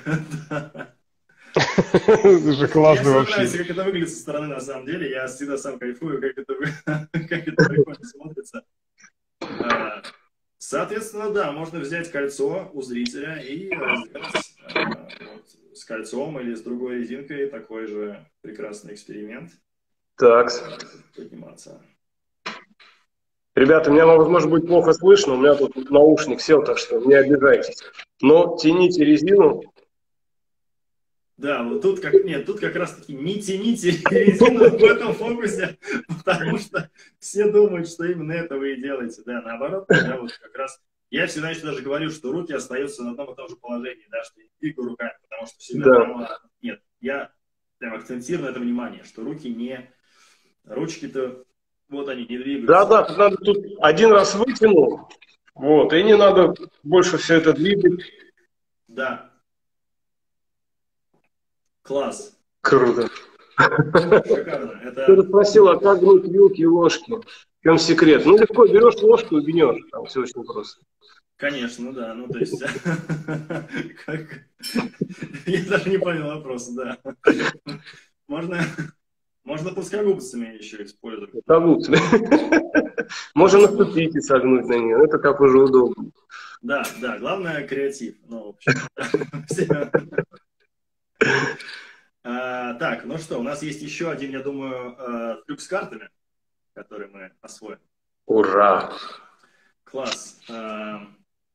Это же классно вообще. Мне нравится, как это выглядит со стороны на самом деле. Я всегда сам кайфую, как это, как это прикольно смотрится. Соответственно, да, можно взять кольцо у зрителя и сделать вот, с кольцом или с другой резинкой такой же прекрасный эксперимент. Так. Подниматься. Ребята, меня, возможно, будет плохо слышно, у меня тут наушник сел, так что не обижайтесь. Но тяните резину. Да, вот тут как, нет, тут как раз таки не тяните резину в этом фокусе, потому что все думают, что именно это вы и делаете. Да, наоборот, да, вот как раз Я всегда еще даже говорю, что руки остаются на одном и том же положении, да, что я не двигаю руками, потому что всегда Да. прямо... Нет, я прям акцентирую на это внимание, что руки не... Ручки-то, вот они, не двигаются. Да, да, надо тут один раз вытянул, вот, и не надо больше все это двигать. Да. Класс. Круто. Шикарно. Это... Ты спросил, а как гнуть вилки и ложки? В чем секрет? Ну, легко, берешь ложку и гнешь. Там все очень просто. Конечно, ну да, ну то есть... Я даже не понял вопроса, да. Можно... Можно плоскогубцами еще использовать. Плоскогубцами. Можно наступить и согнуть на нее. Это как уже удобно. Да, да, главное креатив. Ну, в общем, а, так, ну что, у нас есть еще один, я думаю, э, трюк с картами, который мы освоим. Ура! Класс. А,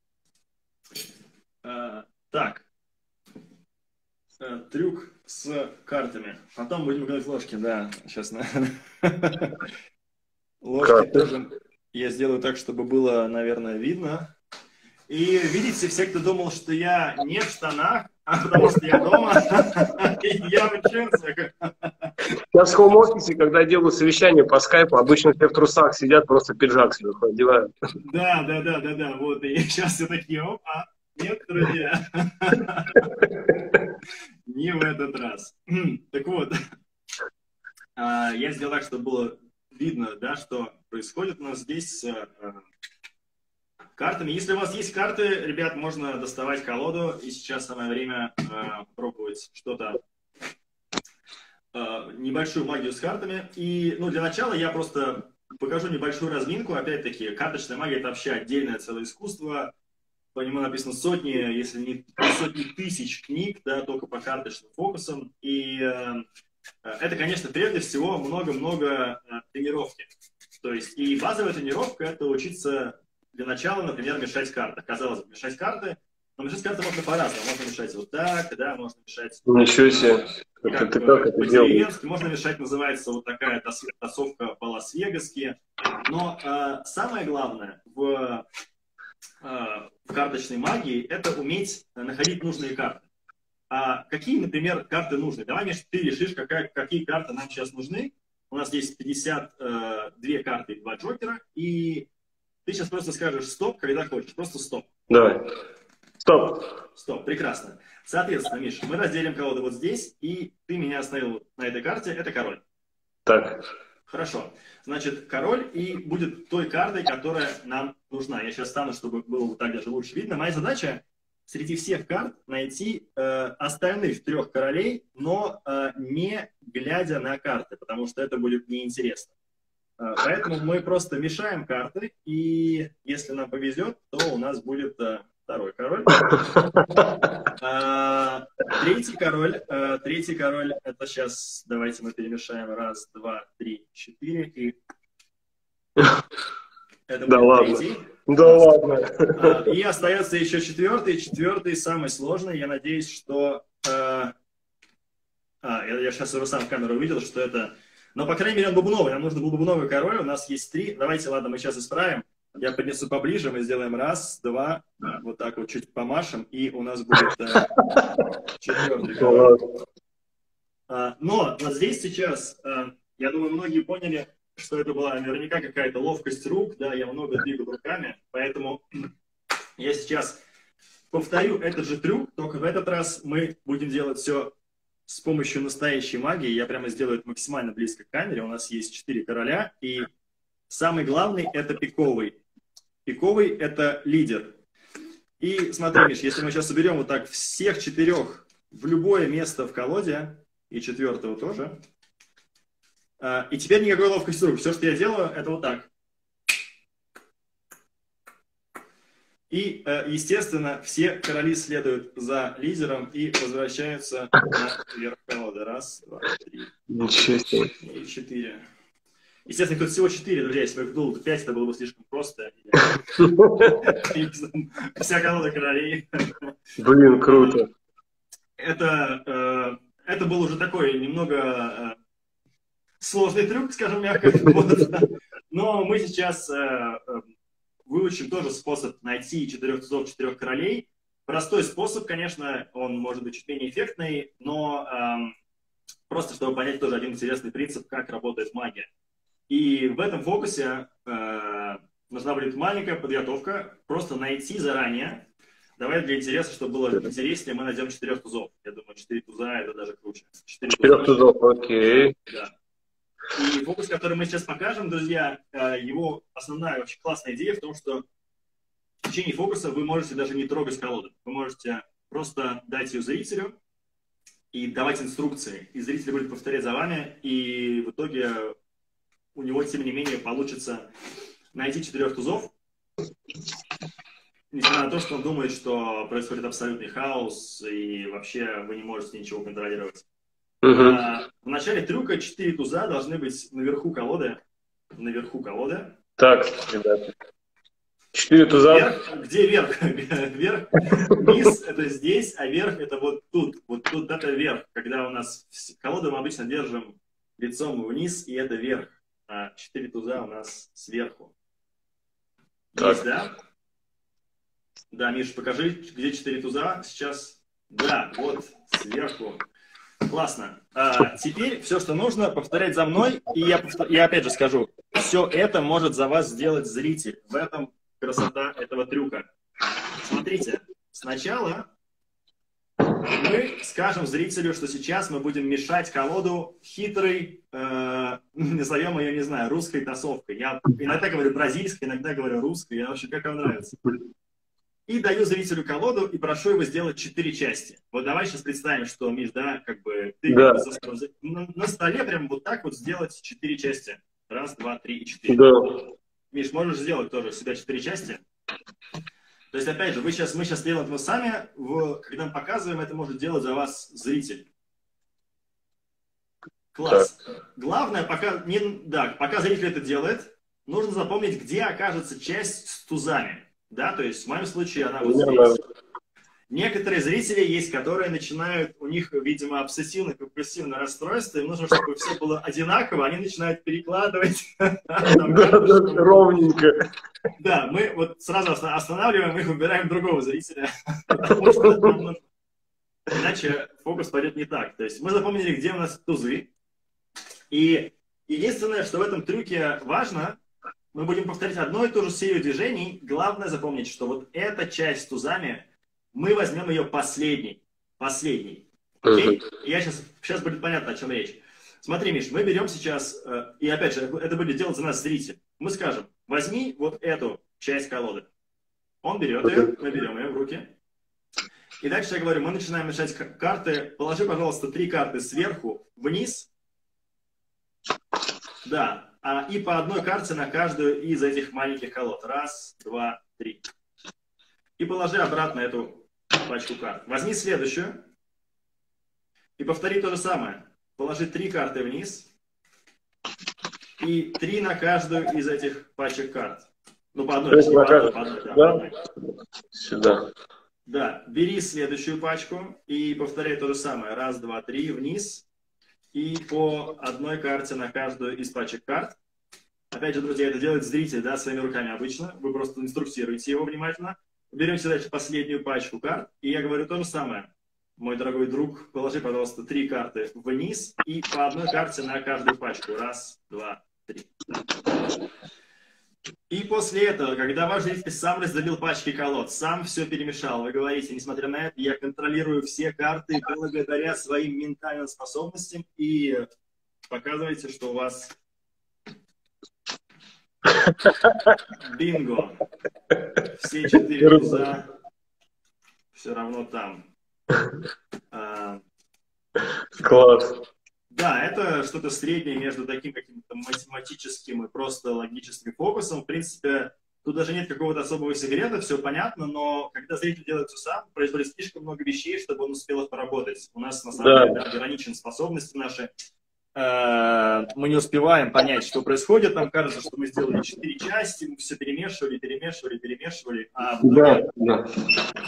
а, так. А, трюк с картами. Потом будем гнуть ложки, да. Сейчас, наверное. Ложки Карты. тоже я сделаю так, чтобы было, наверное, видно. И видите, все, кто думал, что я не в штанах, а потому что я дома, и я в джинсах. Сейчас в хоум-офисе, когда делаю совещание по скайпу, обычно все в трусах сидят, просто пиджак сверху одевают. Да, да, да, да, да, вот, и сейчас все такие, опа, нет, друзья, не в этот раз. Так вот, я сделал так, чтобы было видно, да, что происходит у нас здесь с картами. Если у вас есть карты, ребят, можно доставать колоду, и сейчас самое время пробовать что-то, небольшую магию с картами. И, ну, для начала я просто покажу небольшую разминку. Опять-таки, карточная магия – это вообще отдельное целое искусство. По нему написано сотни, если не сотни тысяч книг, да, только по карточным фокусам. И э, это, конечно, прежде всего много-много э, тренировки. То есть и базовая тренировка – это учиться для начала, например, мешать карты. Казалось бы, мешать карты. Но мешать карты можно по-разному. Можно мешать вот так, да, можно мешать... Ничего себе. Как, это, как это делаешь? Можно мешать, называется вот такая тасовка по-лас-вегаски. Но э, самое главное в, э, в карточной магии — это уметь находить нужные карты. А какие, например, карты нужны? Давай, Миш, ты решишь, какая, какие карты нам сейчас нужны. У нас есть пятьдесят две карты и два джокера, и ты сейчас просто скажешь стоп, когда хочешь. Просто стоп. Давай. Стоп. Стоп, прекрасно. Соответственно, Миш, мы разделим колоду вот здесь, и ты меня оставил на этой карте, это король. Так. Хорошо. Значит, король и будет той картой, которая нам нужна. Я сейчас стану, чтобы было вот так даже лучше видно. Моя задача среди всех карт найти э, остальных трех королей, но э, не глядя на карты, потому что это будет неинтересно. Э, поэтому мы просто мешаем карты, и если нам повезет, то у нас будет... Э, Второй король. А, третий король. А, третий король. Это сейчас. Давайте мы перемешаем. Раз, два, три, четыре. И... Это да ладно. Третий. Да ладно. А, и остается еще четвертый. Четвертый самый сложный. Я надеюсь, что... А, а я, я сейчас его сам в камеру увидел, что это... Но, по крайней мере, он бубновый. Нам нужен был бубновый король. У нас есть три. Давайте, ладно, мы сейчас исправим. Я поднесу поближе, мы сделаем раз, два, вот так вот чуть помашем, и у нас будет э, четвертый король. А, но вот здесь сейчас, э, я думаю, многие поняли, что это была наверняка какая-то ловкость рук, да, я много двигал руками, поэтому я сейчас повторю этот же трюк, только в этот раз мы будем делать все с помощью настоящей магии. Я прямо сделаю это максимально близко к камере. У нас есть четыре короля, и самый главный – это пиковый. Пиковый – это лидер. И смотри, Миш, если мы сейчас соберем вот так всех четырех в любое место в колоде, и четвертого тоже, и теперь никакой ловкости рук. Все, что я делаю, это вот так. И, естественно, все короли следуют за лидером и возвращаются наверх колоды. Раз, два, три, и четыре. Естественно, тут всего четыре, друзья, если бы их было пять, это было бы слишком просто. Вся колода королей. Блин, круто. Это, это был уже такой немного сложный трюк, скажем мягко. Но мы сейчас выучим тоже способ найти четырех тузов, четырех королей. Простой способ, конечно, он может быть чуть менее эффектный, но эм, просто чтобы понять тоже один интересный принцип, как работает магия. И в этом фокусе э, нужна будет маленькая подготовка, просто найти заранее. Давай для интереса, чтобы было интереснее, мы найдем четырех тузов. Я думаю, четыре туза это даже круче. Четырех тузов, окей. Да. И фокус, который мы сейчас покажем, друзья, его основная очень классная идея в том, что в течение фокуса вы можете даже не трогать колоду. Вы можете просто дать ее зрителю и давать инструкции. И зритель будет повторять за вами, и в итоге у него, тем не менее, получится найти четырех тузов. Несмотря на то, что он думает, что происходит абсолютный хаос, и вообще вы не можете ничего контролировать. Uh-huh. А, в начале трюка четыре туза должны быть наверху колоды. Наверху колоды. Так, ребята. Четыре туза. Вверх, где верх? Вверх, низ это здесь, а верх это вот тут. Вот тут это верх. Когда у нас колоду мы обычно держим лицом вниз, и это верх. А четыре туза у нас сверху. Так. Есть, да? Да, Миш, покажи, где четыре туза сейчас. Да, вот, сверху. Классно. А, теперь все, что нужно, повторять за мной. И я, повтор... я опять же скажу, все это может за вас сделать зритель. В этом красота этого трюка. Смотрите, сначала мы скажем зрителю, что сейчас мы будем мешать колоду хитрой, э, назовем ее, не знаю, русской тасовкой. Я иногда говорю бразильской, иногда говорю русской. Я вообще, как вам нравится. И даю зрителю колоду и прошу его сделать четыре части. Вот давай сейчас представим, что, Миш, да, как бы ты да. как бы, на, на столе прям вот так вот сделать четыре части. Раз, два, три и четыре. Да. Миш, можешь сделать тоже себя четыре части? То есть, опять же, вы сейчас, мы сейчас делаем это сами, в, когда мы показываем, это может делать за вас зритель. Класс. Так. Главное, пока, не, да, пока зритель это делает, нужно запомнить, где окажется часть с тузами. Да, то есть в моем случае она вот здесь. Некоторые зрители есть, которые начинают, у них, видимо, обсессивно-компульсивное расстройство, им нужно, чтобы все было одинаково, они начинают перекладывать. Ровненько. Да, мы вот сразу останавливаем их, выбираем другого зрителя. Иначе фокус пойдет не так. То есть мы запомнили, где у нас тузы. И единственное, что в этом трюке важно, мы будем повторять одну и ту же серию движений. Главное запомнить, что вот эта часть с тузами, мы возьмем ее последней. Последней. Окей? Я сейчас, сейчас будет понятно, о чем речь. Смотри, Миш, мы берем сейчас, и опять же, это будет делать за нас зритель. Мы скажем, возьми вот эту часть колоды. Он берет ее, мы берем ее в руки. И дальше я говорю, мы начинаем мешать карты. Положи, пожалуйста, три карты сверху вниз. Да. А, и по одной карте на каждую из этих маленьких колод. Раз, два, три. И положи обратно эту пачку карт. Возьми следующую. И повтори то же самое. Положи три карты вниз. И три на каждую из этих пачек карт. Ну, по одной. По одной, по одной, да, по одной. Сюда. Да. Бери следующую пачку и повторяй то же самое. Раз, два, три, вниз. И по одной карте на каждую из пачек карт. Опять же, друзья, это делает зритель, да, своими руками обычно. Вы просто инструктируете его внимательно. Беремте дальше последнюю пачку карт. И я говорю то же самое. Мой дорогой друг, положи, пожалуйста, три карты вниз. И по одной карте на каждую пачку. Раз, два, три. И после этого, когда ваш зритель сам разделил пачки колод, сам все перемешал, вы говорите, несмотря на это, я контролирую все карты благодаря своим ментальным способностям, и показываете, что у вас бинго. Все четыре туза все равно там. А, класс. Да, это что-то среднее между таким каким-то математическим и просто логическим фокусом. В принципе, тут даже нет какого-то особого секрета, все понятно, но когда зритель делает все сам, происходит слишком много вещей, чтобы он успел их поработать. У нас, на самом да. деле, да, ограничены способности наши. Мы не успеваем понять, что происходит. Нам кажется, что мы сделали четыре части, мы все перемешивали, перемешивали, перемешивали. А в итоге... да, да.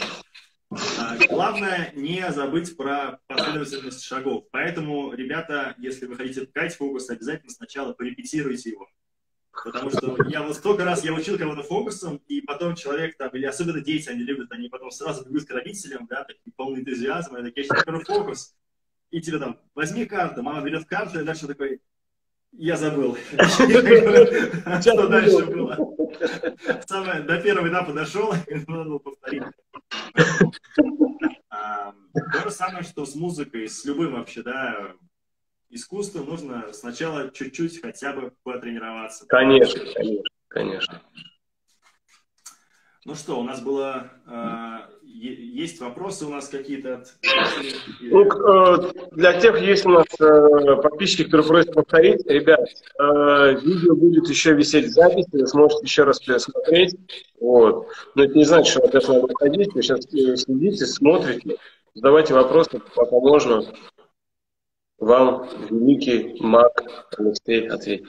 Главное не забыть про последовательность шагов. Поэтому, ребята, если вы хотите ткать фокус, обязательно сначала порепетируйте его. Потому что я вот столько раз я учил кого-то фокусом, и потом человек там, или особенно дети, они любят, они потом сразу бегут к родителям, да, такие полный энтузиазм, и такие, я сейчас покажу фокус, и тебе там, возьми карту, мама берет карту, и дальше такой, я забыл. Что дальше было? Самое, до первого этапа дошел, и надо было повторить. То же самое, что с музыкой, с любым вообще, да, искусством нужно сначала чуть-чуть хотя бы потренироваться. Конечно, конечно, конечно. Ну что, у нас было... Э, есть вопросы у нас какие-то от... Ну, э, для тех, есть у нас э, подписчики, которые просят повторить. Ребят, э, видео будет еще висеть в записи, вы сможете еще раз пересмотреть. Вот. Но это не значит, что опять надо ходить. Вы сейчас следите, смотрите, задавайте вопросы, пока можно. Вам великий маг Алексей ответит.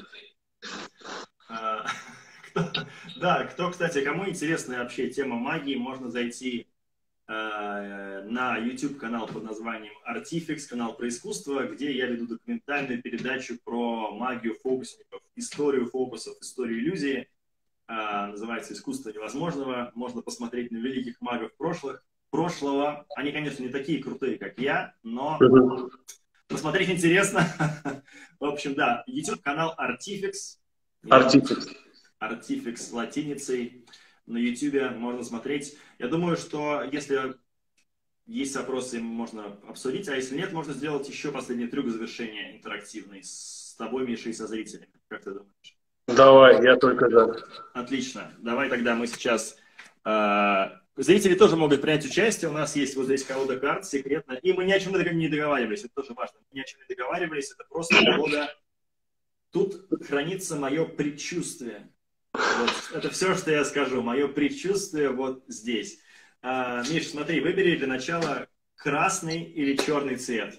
Да, кто, кстати, кому интересна вообще тема магии, можно зайти э, на YouTube-канал под названием Artifex, канал про искусство, где я веду документальную передачу про магию фокусников, историю фокусов, историю иллюзии. Э, называется «Искусство невозможного». Можно посмотреть на великих магов прошлых, прошлого. Они, конечно, не такие крутые, как я, но посмотреть интересно. В общем, да, YouTube-канал Artifex. Artifex. Artifex латиницей на YouTube можно смотреть. Я думаю, что если есть вопросы, можно обсудить, а если нет, можно сделать еще последний трюк завершения интерактивный с тобой, Миша, и со зрителями. Как ты думаешь? Давай, я только за. Отлично. Давай тогда мы сейчас... Э, зрители тоже могут принять участие. У нас есть вот здесь колода карт секретно. И мы ни о чем не договаривались. Это тоже важно. Мы ни о чем не договаривались. Это просто колода. Тут хранится мое предчувствие. Вот, это все, что я скажу. Мое предчувствие вот здесь. А, Миш, смотри, выбери для начала красный или черный цвет.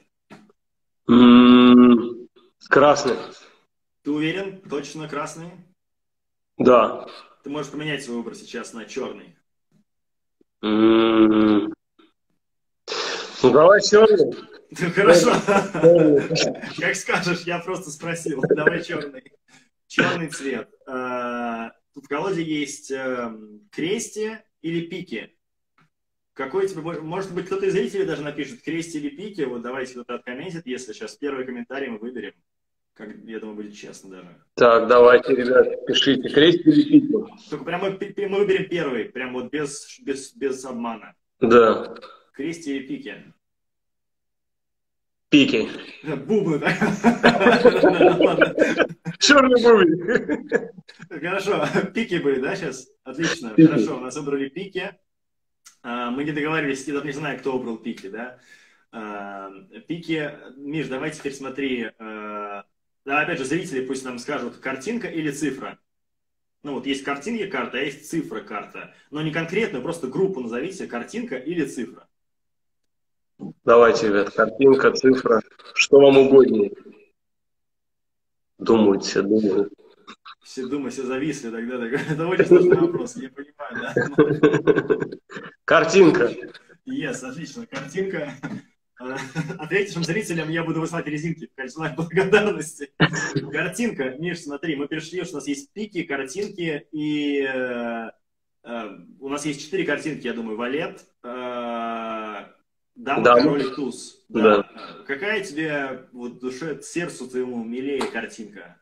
М-м, красный. Ты уверен? Точно красный? Да. Ты можешь поменять свой выбор сейчас на черный. М-м. Ну, давай черный. Хорошо. Как скажешь, я просто спросил. Давай черный. Черный цвет. Тут в колоде есть крести или пики. Какой тебе, может быть, кто-то из зрителей даже напишет крести или пики. Вот давайте кто-то откомментит, если сейчас первый комментарий мы выберем. Как, я думаю, будет честно даже. Так, давайте, ребят, пишите, крести или пики. Только прямо мы выберем первый, прям вот без, без, без обмана. Да. Крести или пики. Пики. Бубны, да? Черный бубен. Хорошо, пики были, да, сейчас? Отлично, пики. Хорошо, у нас выбрали пики. Мы не договаривались, я даже не знаю, кто выбрал пики, да? Пики, Миш, давай теперь смотри. Да, опять же, зрители пусть нам скажут, картинка или цифра. Ну вот есть картинки карта, а есть цифра карта. Но не конкретную, просто группу назовите, картинка или цифра. Давайте, ребят, картинка, цифра, что вам угоднее. Думают все, думают. Все думают, все зависли тогда. тогда. Это очень сложный вопрос, я понимаю, да? Картинка. Yes, отлично, картинка. Ответившим зрителям я буду высылать резинки в качестве благодарности. Картинка. Миш, смотри, мы перешли, что у нас есть пики, картинки, и э, э, у нас есть четыре картинки, я думаю, валет, э, дама, да. король и туз. Да. Да. Какая тебе вот душе, сердцу твоему милее картинка?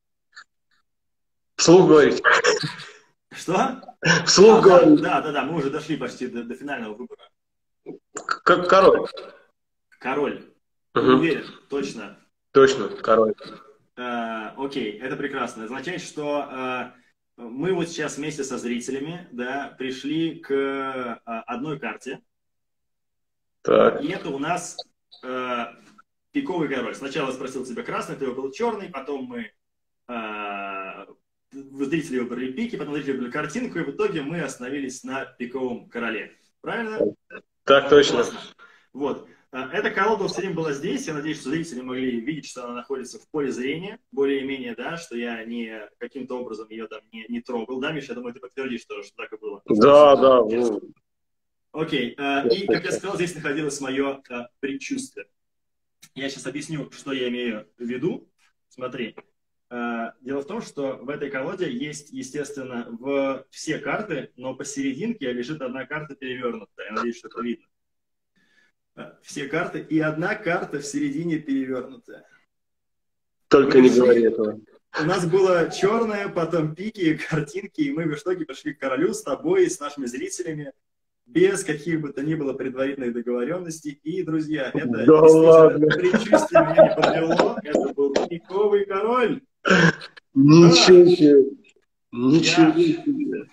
Вслух говорить. Что? Вслух а, говорить. Да, да, да, мы уже дошли почти до, до финального выбора. Как король. Король. Угу. Уверен, точно. Точно, король. Э, окей, это прекрасно. Означает, что э, мы вот сейчас вместе со зрителями, да, пришли к э, одной карте. Так. И это у нас э, пиковый король. Сначала я спросил тебя красный, ты выбрал черный, потом мы э, зрители выбрали пики, потом зрители выбрали картинку, и в итоге мы остановились на пиковом короле. Правильно? Так точно. Классно. Вот. Эта колода все время была здесь. Я надеюсь, что зрители могли видеть, что она находится в поле зрения, более-менее, да, что я не каким-то образом ее там не, не трогал. Да, Миша, я думаю, ты подтвердишь, что, что так и было. Да, да. Ну... Окей. И, как я сказал, здесь находилось мое предчувствие. Я сейчас объясню, что я имею в виду. Смотри. Дело в том, что в этой колоде есть, естественно, в все карты, но посерединке лежит одна карта перевернутая. Я надеюсь, что это видно. Все карты и одна карта в середине перевернутая. Только не говори этого. У нас было черное, потом пики, картинки, и мы в итоге пришли к королю с тобой и с нашими зрителями без каких бы то ни было предварительных договоренностей. И, друзья, это да действительно предчувствие меня не подвело. Это был пиковый король. Ничего себе. Ничего себе.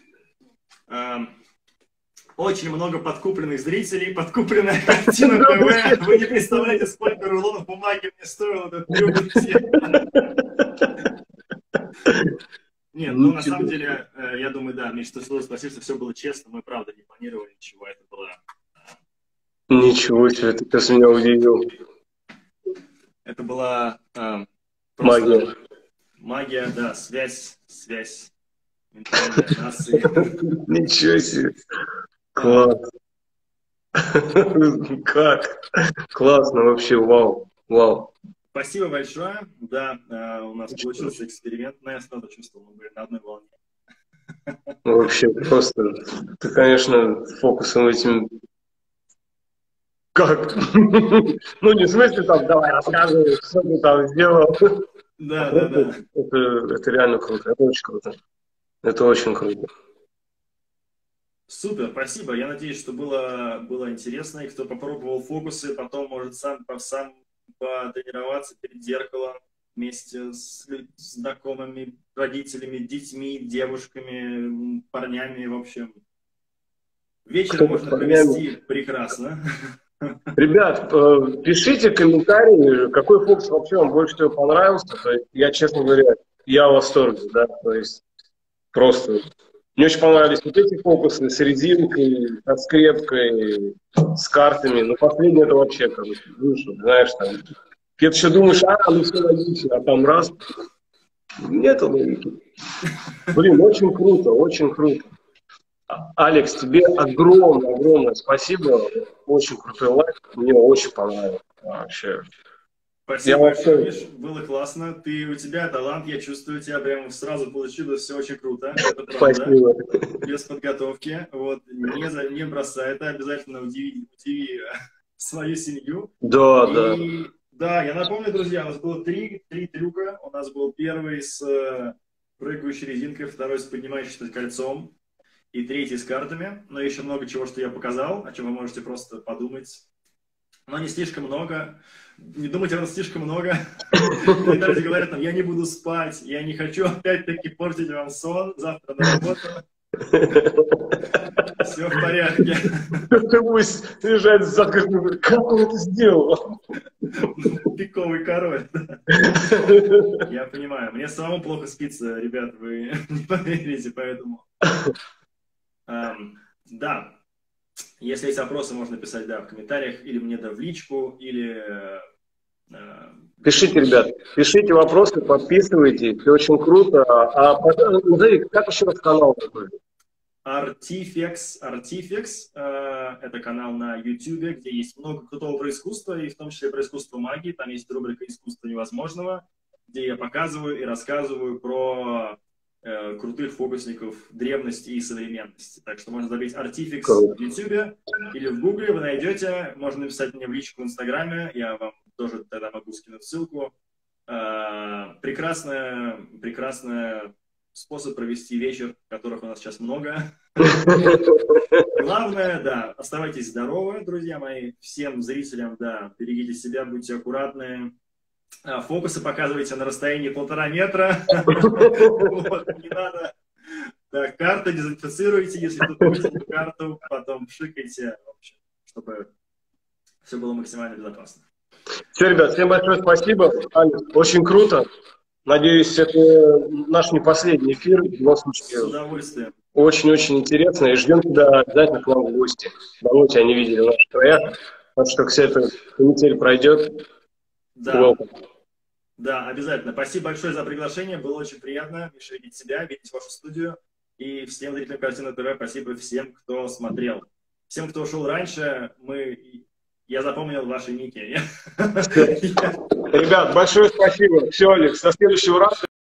Очень много подкупленных зрителей, подкупленная картина ТВ. Вы не представляете, сколько рулонов бумаги мне стоило этот трюк. Нет, ну на самом деле, я думаю, да, Миш, что стоило спросить, что все было честно, мы правда не планировали ничего, это было... Ничего себе, ты сейчас меня удивил. Это была... Э, магия. Магия, да, связь, связь. Нации. Ничего себе. Класс. Как? Классно вообще, вау, вау. Спасибо большое. Да, э, у нас получился эксперимент, но я сразу чувствовал, мы были на одной волне. Вообще просто, ты, конечно, фокусом этим... Как? Ну, не в смысле там, давай, рассказывай, что ты там сделал. Да, да, да. Это, это реально круто, это очень круто. Это очень круто. Супер, спасибо. Я надеюсь, что было, было интересно. И кто попробовал фокусы, потом может сам, сам потренироваться перед зеркалом вместе с знакомыми, родителями, детьми, девушками, парнями, в общем. Вечер кто можно провести прекрасно. Ребят, пишите комментарии, какой фокус вообще вам больше всего понравился. То есть, я, честно говоря, я в восторге, да, то есть просто мне очень понравились вот эти фокусы с резинкой, со скрепкой, с картами. Ну, последний это вообще, как бы, знаешь, там, ты еще думаешь, а, ну все логично, а там раз, нет логики. Блин, очень круто, очень круто. Алекс, тебе огромное-огромное спасибо. Очень крутой лайк. Мне очень понравилось. Вообще. Спасибо большое, Миш. Было классно. Ты, у тебя талант, я чувствую, тебя прямо сразу получилось. Все очень круто. Это правда. Спасибо. Без подготовки. Вот. Не, за, не бросай это. Обязательно удиви, удиви свою семью. Да, И, да. Да, я напомню, друзья, у нас было три, три трюка. У нас был первый с прыгающей резинкой, второй с поднимающимся кольцом. И третий с картами, но еще много чего, что я показал, о чем вы можете просто подумать. Но не слишком много. Не думайте, об этом слишком много. Когда люди говорят, я не буду спать, я не хочу опять-таки портить вам сон, завтра на работу. Все в порядке. Ты будешь лежать с закрытым, как он это сделал? Пиковый король. Я понимаю. Мне самому плохо спится, ребят, вы не поверите, поэтому... Um, да, если есть вопросы, можно писать, да, в комментариях, или мне, да, в личку, или... Uh, пишите, ребят, пишите вопросы, подписывайтесь, все очень круто. А, назови, как еще раз канал такой? Artifex, Artifex, uh, это канал на YouTube, где есть много крутого про искусство, и в том числе про искусство магии. Там есть рубрика «Искусство невозможного», где я показываю и рассказываю про... крутых фокусников древности и современности. Так что можно забить Artifex в YouTube или в Гугле, вы найдете. Можно написать мне в личку в Инстаграме, я вам тоже тогда могу скинуть ссылку. Прекрасный, прекрасный способ провести вечер, которых у нас сейчас много. Главное, да, оставайтесь здоровы, друзья мои. Всем зрителям, да, берегите себя, будьте аккуратны. Фокусы показывайте на расстоянии полтора метра. Не надо. Карты дезинфицируйте, если кто-то вытянет карту, потом пшикайте, чтобы все было максимально безопасно. Все, ребят, всем большое спасибо. Очень круто. Надеюсь, это наш не последний эфир. В любом случае, с удовольствием. Очень-очень интересно. И ждем тебя обязательно к нам в гости. Давно тебя не видели в наших краях. Так что, как вся эта канитель пройдет. Да. Да, обязательно. Спасибо большое за приглашение. Было очень приятно, Миша, видеть себя, видеть вашу студию. И всем зрителям Картина ТВ спасибо всем, кто смотрел. Всем, кто ушел раньше, мы... я запомнил ваши ники. Ребят, большое спасибо. Все, Алекс, до следующего раза.